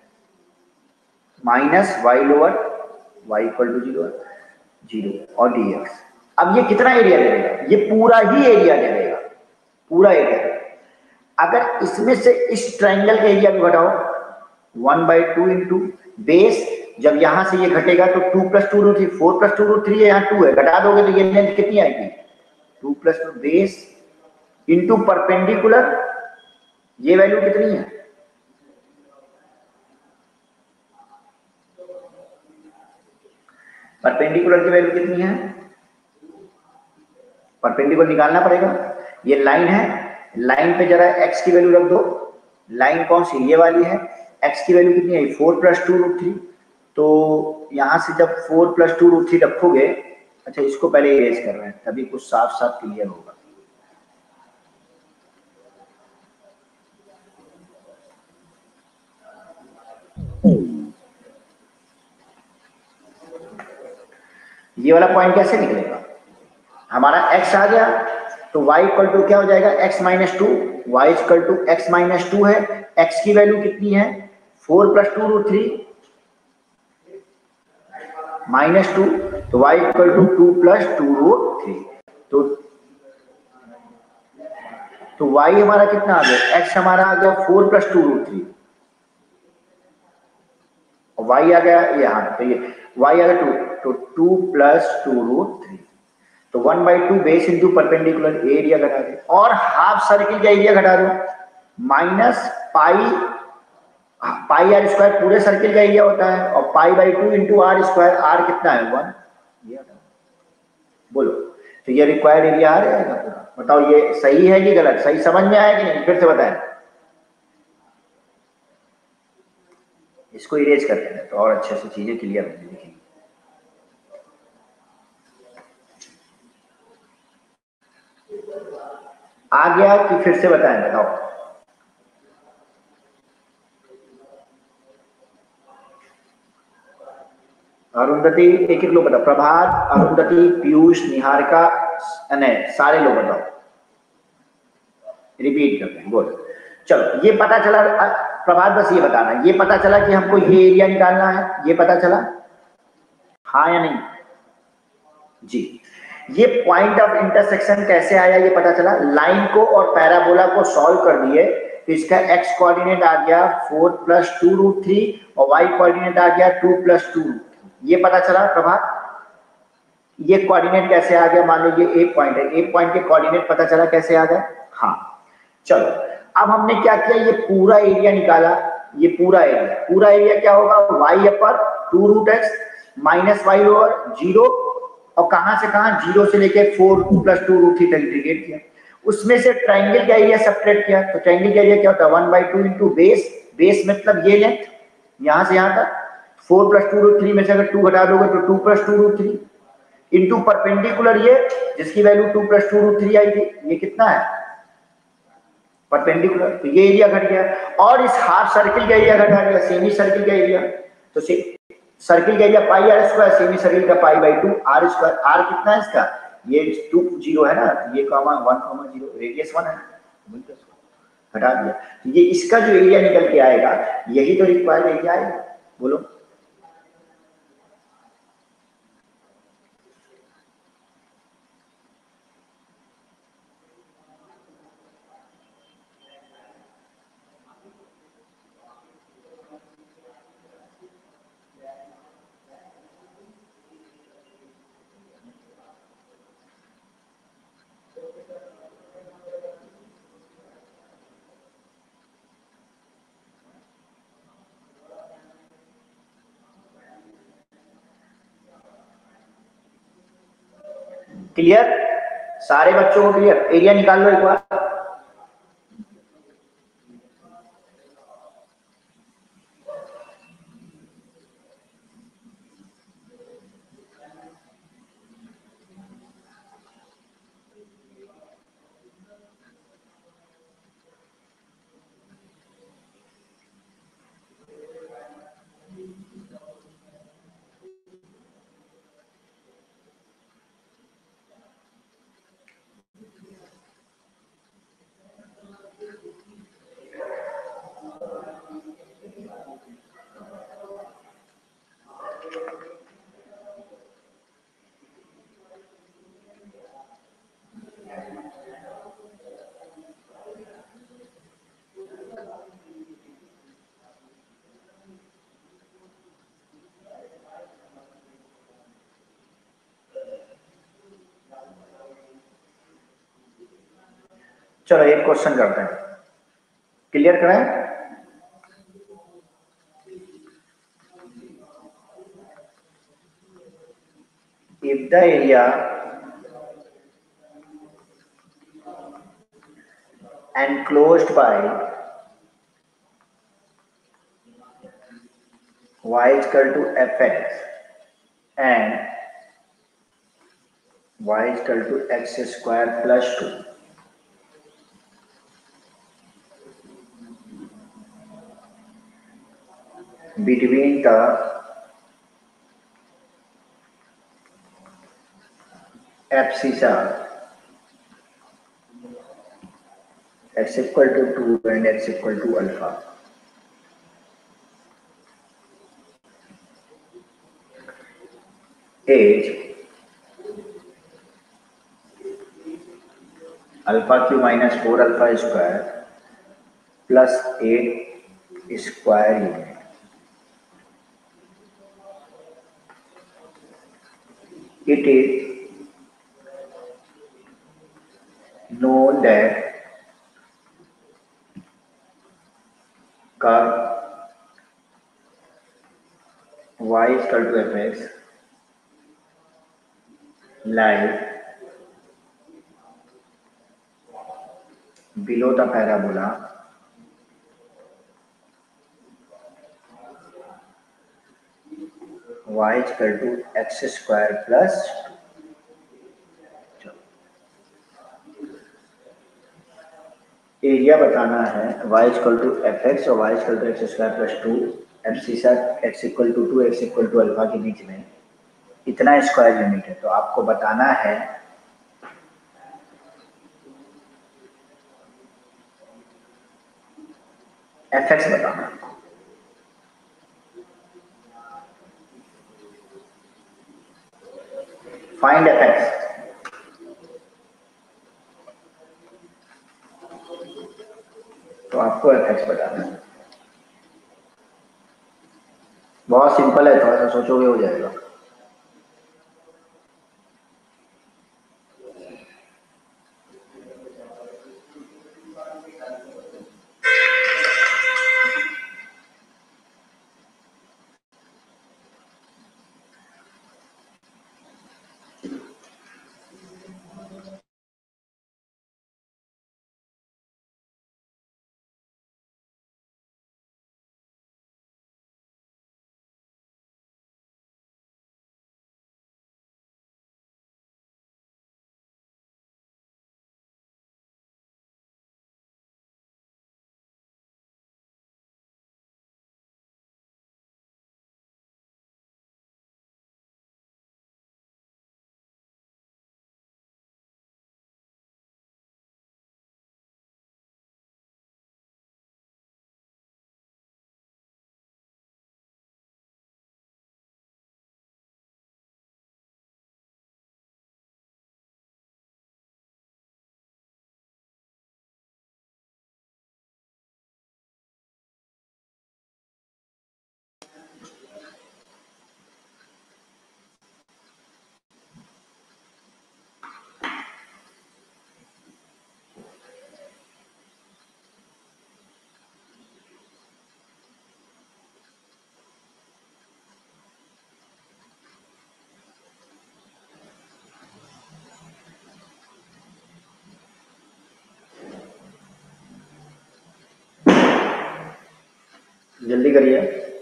minus y lower y equal to 0 और dx। अब ये कितना एरिया ले लेगा, ये पूरा ही एरिया ले लेगा, पूरा एरिया। अगर इसमें से इस ट्रायंगल के एरिया को घटाओ 1/2 इंटू बेस, जब यहां से ये घटेगा तो 2 प्लस 2 रूट 3 4 प्लस 2 रूट 3 है, यहाँ 2 है, घटा दोगे तो ये लेंथ कितनी आएगी 2 प्लस 2 बेस इंटू परपेंडिकुलर, ये वैल्यू कितनी है परपेंडिकुलर की वैल्यू कितनी है, परपेंडिकुलर निकालना पड़ेगा, ये लाइन है, लाइन पे जरा x की वैल्यू रख दो, लाइन कौन सी ये वाली है, x की वैल्यू कितनी है 4 प्लस 2 रूट 3, तो यहां से जब 4 प्लस 2 रूट 3 रखोगे, अच्छा इसको पहले इरेज कर रहे हैं तभी कुछ साफ साफ क्लियर होगा, ये वाला पॉइंट कैसे निकलेगा, हमारा x आ गया तो y इक्वल टू क्या हो जाएगा x minus 2, y equal to x minus 2 है, x की वैल्यू कितनी है 4 प्लस 2 रूट 3 माइनस 2, तो y equal to 2 plus 2 root 3, तो y हमारा कितना आ गया x हमारा आ गया 4 प्लस 2 रूट 3 और y आ गया यहाँ, तो ये y आ गया 2, तो 2 प्लस 2 रूट 3, तो 1/2 बेस इंटू परपेंडिकुलर एरिया घटा दे, और हाफ सर्किल का एरिया घटा दो माइनस पाई आर स्क्वायर, पूरे सर्किल का एरिया होता है, और पाई/2 इंटू आर स्क्वायर, आर कितना है 1, ये बोलो, तो ये रिक्वायर्ड एरिया आ जाएगा पूरा, बताओ ये सही है कि गलत, सही समझ में आया कि नहीं, फिर से बताएं, इसको इरेज करते हैं तो और अच्छे से चीजें क्लियर होंगी, देखिए आ गया कि फिर से बताएं, बताओ अरुंधति, एक एक लोग बताओ, प्रभात अरुंधति पीयूष निहारिका नहीं सारे लोग बताओ, रिपीट करते हैं, बोल चलो, ये पता चला प्रभात, बस ये बताना, ये पता चला कि हमको ये एरिया निकालना है, ये पता चला हाँ या नहीं जी, ये पॉइंट ऑफ इंटरसेक्शन कैसे आया ये पता चला, लाइन को और पैराबोला को सॉल्व कर दिए, तो इसका x कोऑर्डिनेट आ गया 4 प्लस 2 रूट 3 और y कोऑर्डिनेट आ गया 2 प्लस 2 रूट 3, ये पता चला प्रभात, ये कोऑर्डिनेट कैसे आ गया, मान लो ये एक पॉइंट है, एक पॉइंट के कोऑर्डिनेट पता चला कैसे आ गए, हाँ चलो, अब हमने क्या किया, ये पूरा एरिया निकाला, ये पूरा एरिया क्या होगा y upper 2 root x minus y over 0, और कहां से कहां 0 से लेके 4 प्लस 2 रूट 3 तक इंटीग्रेट किया, उसमें से ट्रायंगल का एरिया सब्ट्रैक्ट किया, तो ट्रायंगल का एरिया क्या होता है 1/2 इंटू बेस, बेस मतलब ये लेंथ यहां से यहां तक, 4 प्लस 2 रूट 3 में से अगर 2 घटा दोगे तो 2 प्लस 2 रूट 3 इंटू परपेंडिकुलर ये जिसकी वैल्यू 2 प्लस 2 रूट 3 आई थी, ये कितना है परपेंडिकुलर, तो ये एरिया घट गया, और इस हाफ सर्किल का एरिया घटा गया, सेमी सर्किल का एरिया, तो सर्किल का area pi r square, semi circle का pi by 2 r square. R कितना है इसका, ये 2 0 है ना, ये कॉमा 1 कॉमा 0, रेडियस 1 है, हटा दिया। तो ये इसका जो एरिया निकल के आएगा यही तो रिक्वायर्ड एरिया आएगा। बोलो क्लियर, सारे बच्चों को क्लियर, एरिया निकाल लो एक बार। चलो एक क्वेश्चन करते हैं, क्लियर कराएं। If the area enclosed by y is equal to fx and y is equal to x square plus 2, between the abscissa x equal to 2 and x equal to alpha, is alpha q minus 4 alpha square plus 8 square unit. It is known that curve y is equal to fx lies below the parabola y is equal to x square plus 2। Area बताना है y equal to f x और y equal to x square plus 2, abscissa x equal to 2 x equal to alpha के बीच में इतना square unit है। तो आपको बताना है एफ एक्स बताना, फाइंड एफ एक्स। तो आपको एफ एक्स बताना है, बहुत सिंपल है, थोड़ा सा सोचोगे हो जाएगा। जल्दी करिए।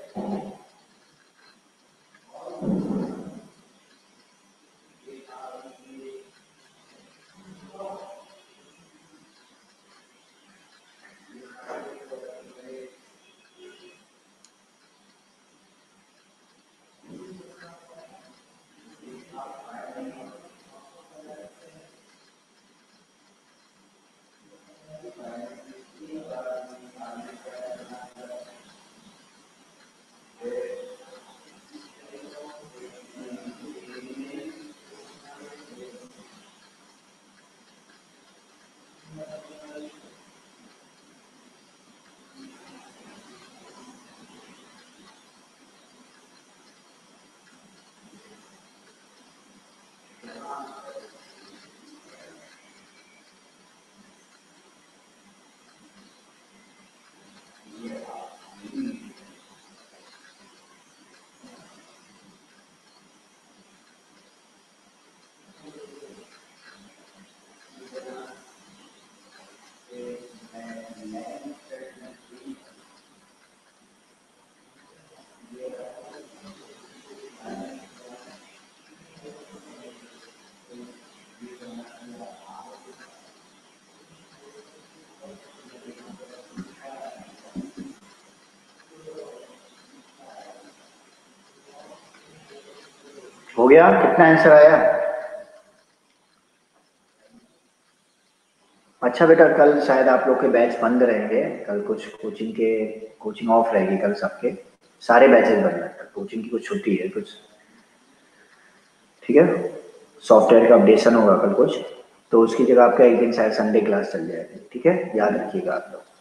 हो गया? कितना आंसर आया? अच्छा बेटा, कल शायद आप लोग के बैच बंद रहेंगे। कल कुछ कोचिंग ऑफ रहेगी कल सबके, सारे बैचेस बंद हैं। कोचिंग की कुछ छुट्टी है कुछ, ठीक है। सॉफ्टवेयर का अपडेशन होगा कल कुछ, तो उसकी जगह आपका एक दिन शायद संडे क्लास चल जाएगी, ठीक है, याद रखिएगा आप लोग।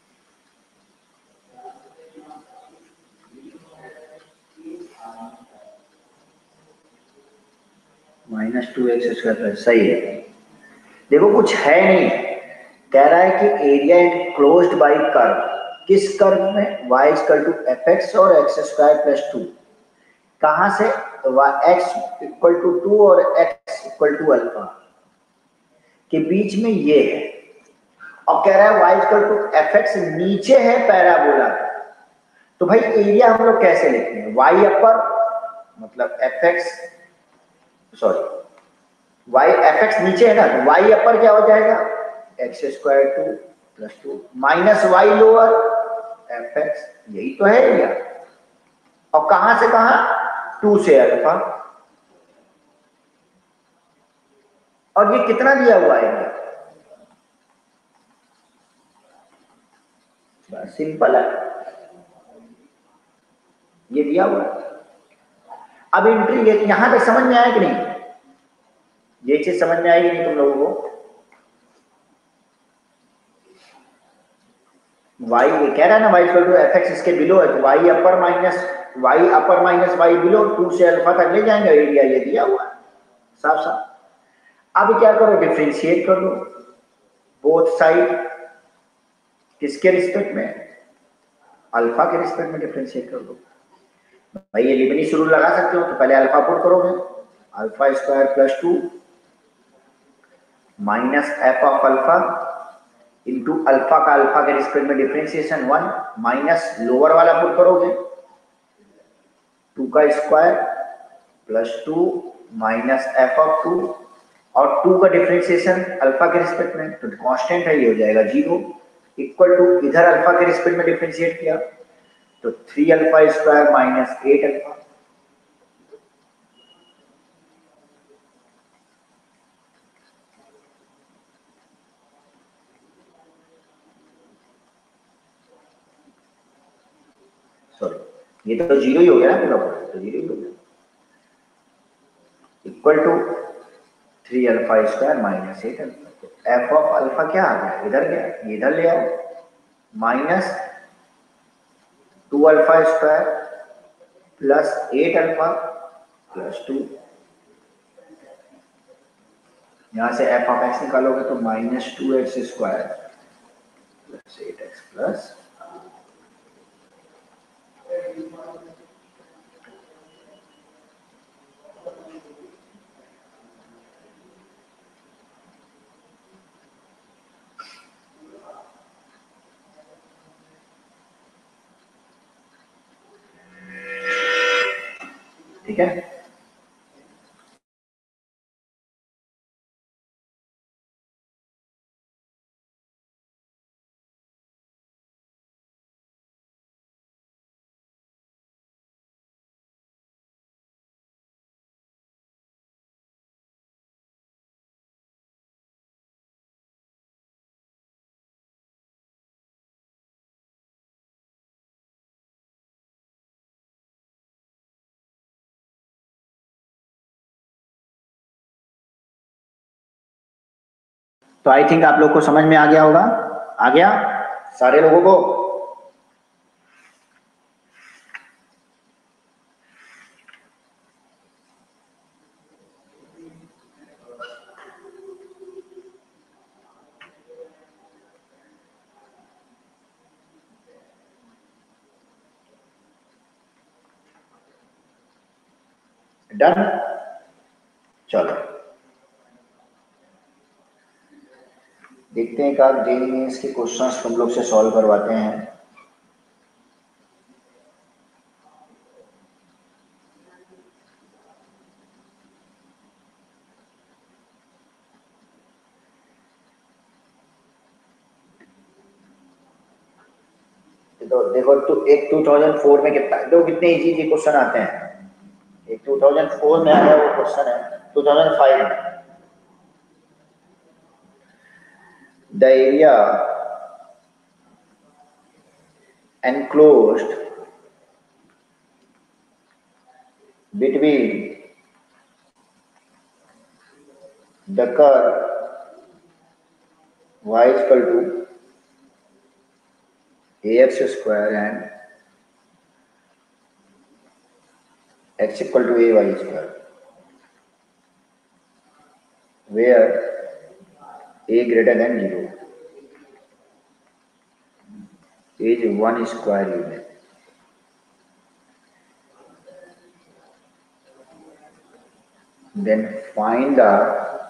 -2x², सही है। देखो कुछ है नहीं, कह रहा है कि एरिया इनक्लोज्ड बाय कर्व। किस कर्व में? y = fx और x² + 2। कहां से? x = 2 और x = अल्फा के बीच में ये है, और कह रहा है y = fx नीचे है पैराबोला। तो भाई एरिया हम लोग कैसे लिखते हैं? y अपर मतलब fx, सॉरी fx नीचे है ना, तो y अपर क्या हो जाएगा? x² 2 + 2 minus y lower fx, यही तो है एरिया। और कहां से कहां? 2 से अल्फा। और ये कितना दिया हुआ है? बस सिंपल है, ये दिया हुआ है। अब एंट्री यहां तक समझ में आया कि नहीं? ये चीज समझ में आएगी नहीं तुम लोगों को? y ये कह रहा है ना y = fx, इसके बिलो है, तो y upper minus y below 2 से अल्फा तक ले जाएंगे, एरिया ये दिया हुआ है साफ साफ। अब क्या करो? डिफरेंशिएट कर लो बोथ साइड। किसके रिस्पेक्ट में? अल्फा के रिस्पेक्ट में डिफरेंशिएट कर लो। भाई ये लिबनिज़ रूल लगा सकते हो, तो पहले अल्फा पुट करोगे, α² + 2 minus f of alpha into alpha का अल्फा के रिस्पेक्ट में डिफरेंशिएशन 1 माइनस लोअर वाला पुट करोगे 2 का square plus 2 minus f of 2, और 2 का डिफरेंशिएशन अल्फा के रिस्पेक्ट में, तो कांस्टेंट है, ये हो जाएगा 0 इक्वल टू इधर अल्फा के रिस्पेक्ट में डिफरेंशिएट किया तो 3α² माइनस 8α। सॉरी, ये तो 0 ही हो गया ना पूरा, तो 0 ही हो गया, इक्वल टू 3α² माइनस 8α। तो एफ ऑफ अल्फा क्या आ गया? इधर गया, इधर ले आओ, माइनस 2α² प्लस 8α प्लस 2। यहां से एफ ऑफ एक्स निकालोगे तो -2x² प्लस 8x प्लस, ठीक है। तो आई थिंक आप लोग को समझ में आ गया होगा। आ गया सारे लोगों को? डन। चलो देखते हैं कि आप जेईई के क्वेश्चंस तुम लोग से सॉल्व करवाते हैं। तो देखो तो एक 2004 में कितना, देखो कितने इजी इजी क्वेश्चन आते हैं। एक 2004 में आया वो क्वेश्चन है 2005 में। The area enclosed between the curve y is equal to ax square and x equal to ay square, where a greater than 0 is 1 square unit. Then find the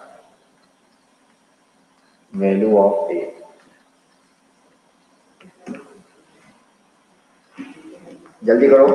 value of a. जल्दी करो।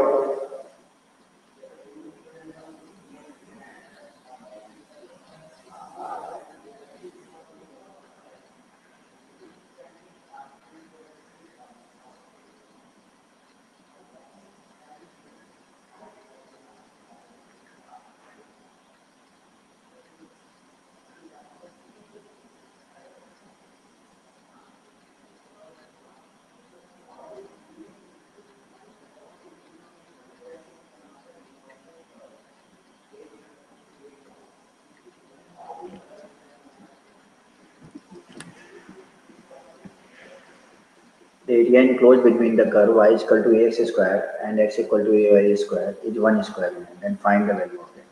The area enclosed between the curve y is equal to ax square and x equal to ay square is 1 square unit. Then find the value of it.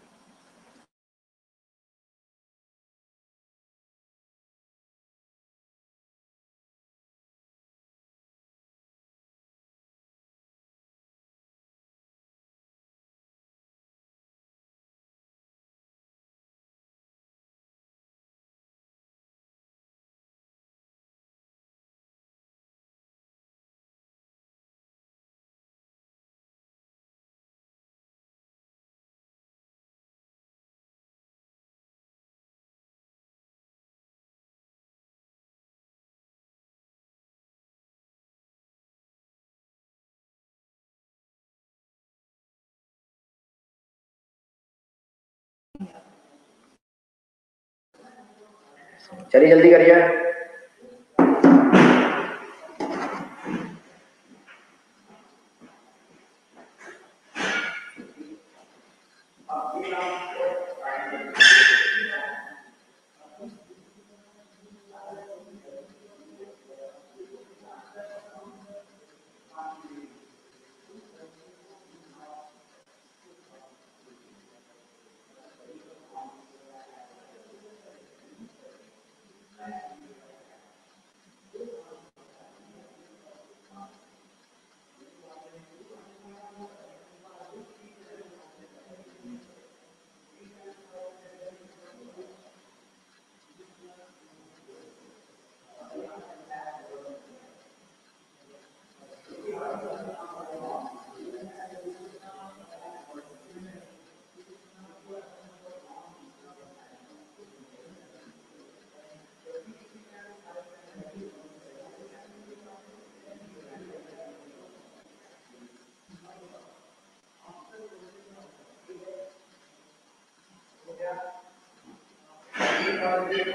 चलिए जल्दी करिए।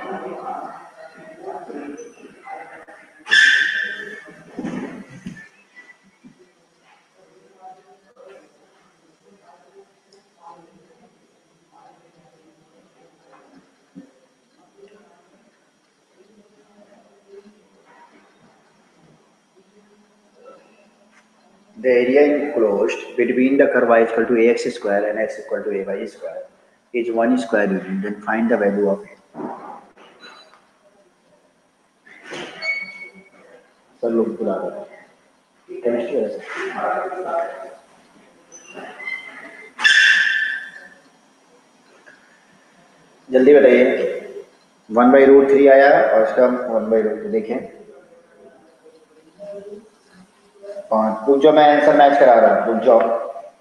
The area enclosed between the curve y equal to ax square and x equal to ay square is 1 square unit. Then find the value of it. Sir लोग बुला रहे हैं chemistry वाले sir. जल्दी बताइए। 1/√3 आया और इसका 1/√2 देखें 5। रुक जाओ, मैं आंसर मैच करा रहा हूँ, रुक जाओ।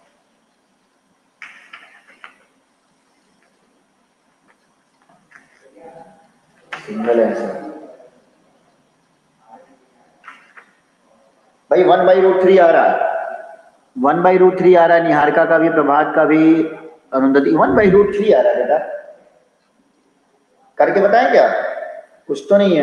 सिंगल आंसर भाई 1/√3 आ रहा है, 1/√3 आ रहा है। निहारिका का भी, प्रभात का भी, अरुंधति 1/√3 आ रहा है बेटा। करके बताएं क्या? कुछ तो नहीं है।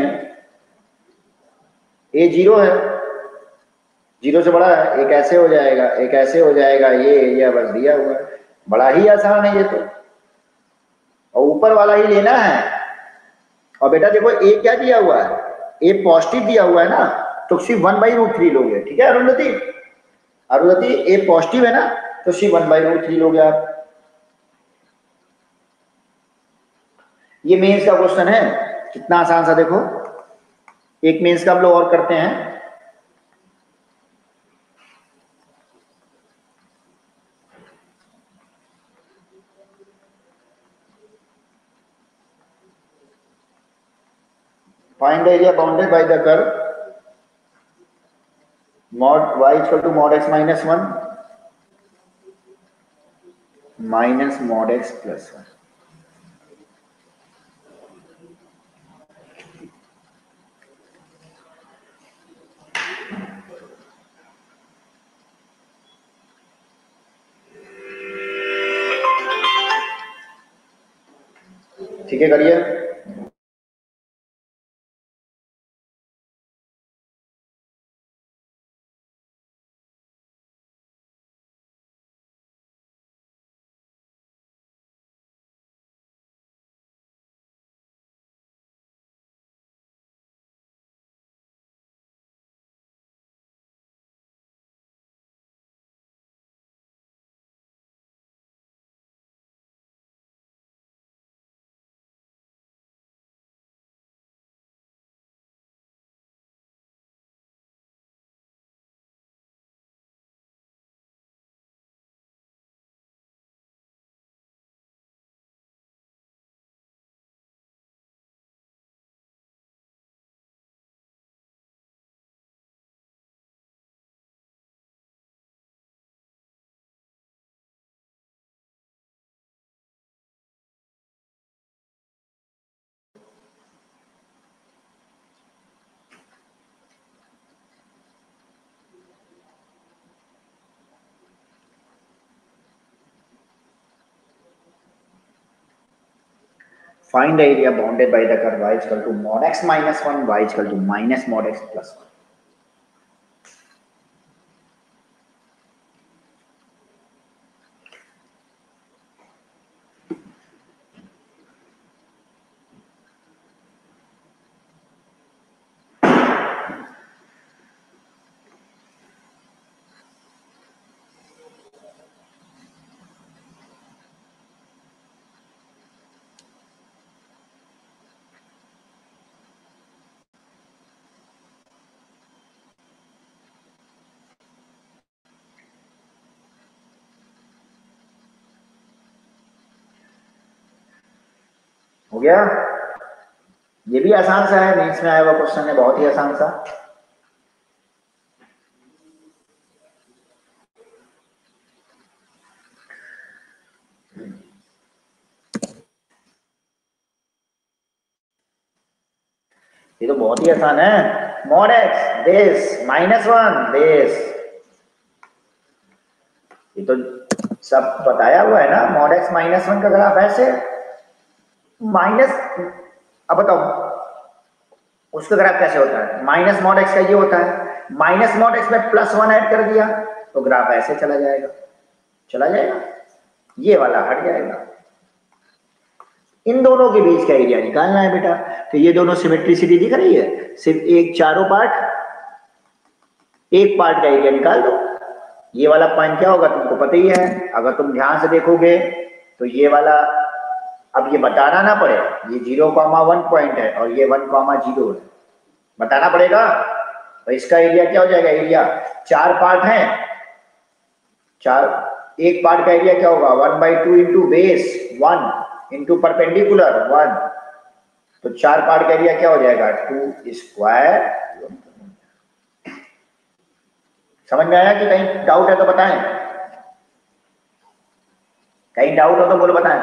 ए 0 है, 0 से बड़ा है। एक ऐसे हो जाएगा, एक ऐसे हो जाएगा, ये एरिया बस दिया हुआ है। बड़ा ही आसान है ये तो, और ऊपर वाला ही लेना है। और बेटा देखो ए क्या दिया हुआ है, ए पॉजिटिव दिया हुआ है ना, तो सिर्फ 1/√3 लोगे। ठीक है अरुंधति? अरुंधति ए पॉजिटिव है ना, तो सिर्फ 1/√3 लोगे आप। ये मेंस का क्वेश्चन है, कितना आसान सा देखो। एक मेंस का हम लोग और करते हैं। Find the area bounded by the curve mod y equal to mod x minus 1 minus mod x plus 1। ठीक है करिए। Find the area bounded by the curve y equal to mod x minus 1, y equal to minus mod x plus 1। हो गया? ये भी आसान सा है, मेंस में आया हुआ क्वेश्चन है, बहुत ही आसान सा। ये तो बहुत ही आसान है। mod x this minus 1 this, ये तो सब बताया हुआ है ना। mod x minus 1 का ग्राफ ऐसे, माइनस अब बताओ उसका ग्राफ कैसे होता है, माइनस मॉड एक्स का ये होता है, माइनस मॉड एक्स में +1 ऐड कर दिया तो ग्राफ ऐसे चला जाएगा, ये वाला हट जाएगा। इन दोनों के बीच का एरिया निकालना है बेटा। तो ये दोनों सिमेट्रिसिटी दिख रही है, सिर्फ एक चारों पार्ट, एक पार्ट का एरिया निकाल दो। ये वाला पॉइंट क्या होगा तुमको पता ही है, अगर तुम ध्यान से देखोगे तो ये वाला, अब ये बताना ना पड़े, ये 0,1 पॉइंट है और ये 1,0 है, बताना पड़ेगा। तो इसका एरिया क्या हो जाएगा, एरिया 4 पार्ट है, एक पार्ट का एरिया क्या होगा 1/2 इंटू बेस 1 इंटू परपेंडिकुलर 1, तो 4 पार्ट का एरिया क्या हो जाएगा 2 स्क्वायर। समझ में आया कि कहीं डाउट है तो बताएं, कहीं डाउट हो तो बोलो बताएं।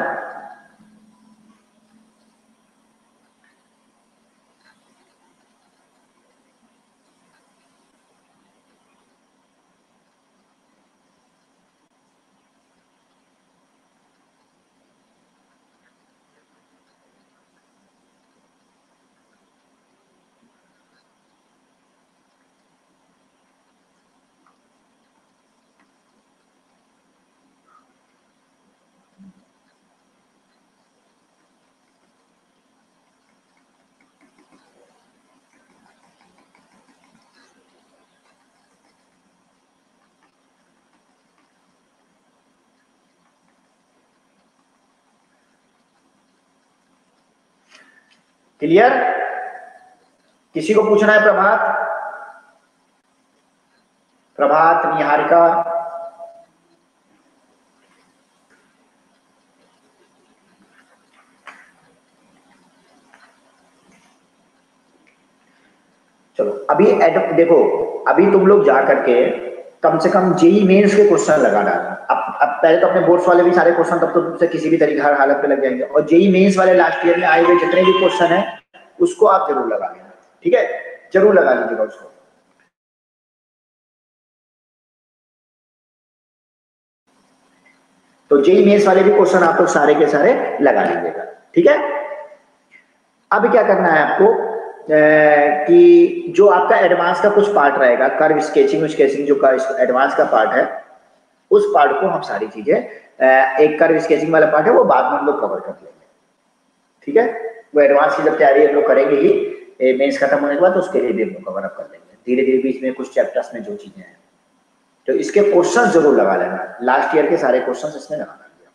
क्लियर? किसी को पूछना है? प्रभात, निहारिका, चलो अभी देखो, अभी तुम लोग जा करके कम से कम जेई मेंस के क्वेश्चन लगा डालना। अब पहले तो अपने बोर्ड्स वाले भी सारे क्वेश्चन तब तो तुमसे किसी भी तरीके हर हालत पे लग जाएंगे, और जेई मेंस वाले लास्ट ईयर में आए हुए जितने भी क्वेश्चन है उसको आप जरूर लगा लेना, ठीक है, जरूर लगा लीजिएगा उसको। तो जेई मेंस वाले भी क्वेश्चन आप लोग सारे के सारे लगा लीजिएगा, ठीक है। अब क्या करना है आपको कि जो आपका एडवांस का कुछ पार्ट रहेगा, कर्व स्केचिंग जो एडवांस का पार्ट है, उस पार्ट को हम सारी चीजें, एक कर्व स्केचिंग वाला पार्ट है वो बाद में हम लोग कवर कर लेंगे, ठीक है। वो एडवांस की जब तैयारी हम लोग करेंगे ही मेंस खत्म होने के बाद, तो उसके लिए भी हम लोग कवर अप कर लेंगे धीरे धीरे, बीच में कुछ चैप्टर्स में जो चीजें हैं। तो इसके क्वेश्चन जरूर लगा लेना, लास्ट ईयर के सारे क्वेश्चन इसमें लगा लेंगे,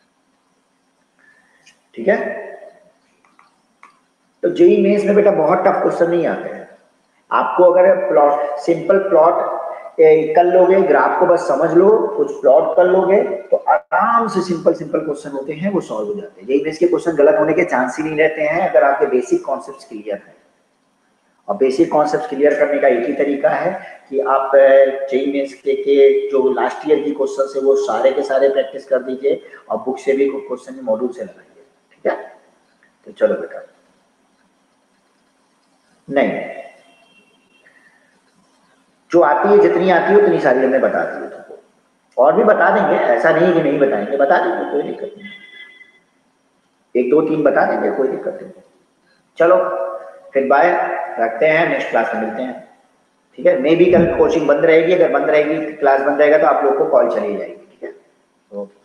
ठीक है। तो जेई मेंस में बेटा बहुत टफ क्वेश्चन नहीं आते हैं आपको, अगर सिंपल प्लॉट कर लोगे, ग्राफ को बस समझ लो, कुछ प्लॉट कर लोगे तो आराम से सिंपल क्वेश्चन होते हैं, वो सॉल्व हो जाते हैं। जेई मेंस के क्वेश्चन गलत होने के चांस ही नहीं रहते हैं अगर आपके बेसिक कॉन्सेप्ट्स क्लियर है। और बेसिक कॉन्सेप्ट क्लियर करने का एक ही तरीका है कि आप जेई मेंस के जो लास्ट ईयर की क्वेश्चन है वो सारे के सारे प्रैक्टिस कर दीजिए, और बुक से भी क्वेश्चन मॉड्यूल से लगाइए, ठीक है। तो चलो बेटा, नहीं जो आती है, जितनी आती है उतनी सारी हमने बता दी है तुमको, और भी बता देंगे, ऐसा नहीं कि नहीं बताएंगे, बता देंगे, कोई दिक्कत नहीं, 1 2 3 बता देंगे, कोई दिक्कत नहीं। चलो फिर बाय, रखते हैं, नेक्स्ट क्लास में मिलते हैं, ठीक है। मे भी कल कोचिंग बंद रहेगी, अगर बंद रहेगी, क्लास बंद रहेगा तो आप लोग को कॉल चली जाएगी, ठीक है। ओके।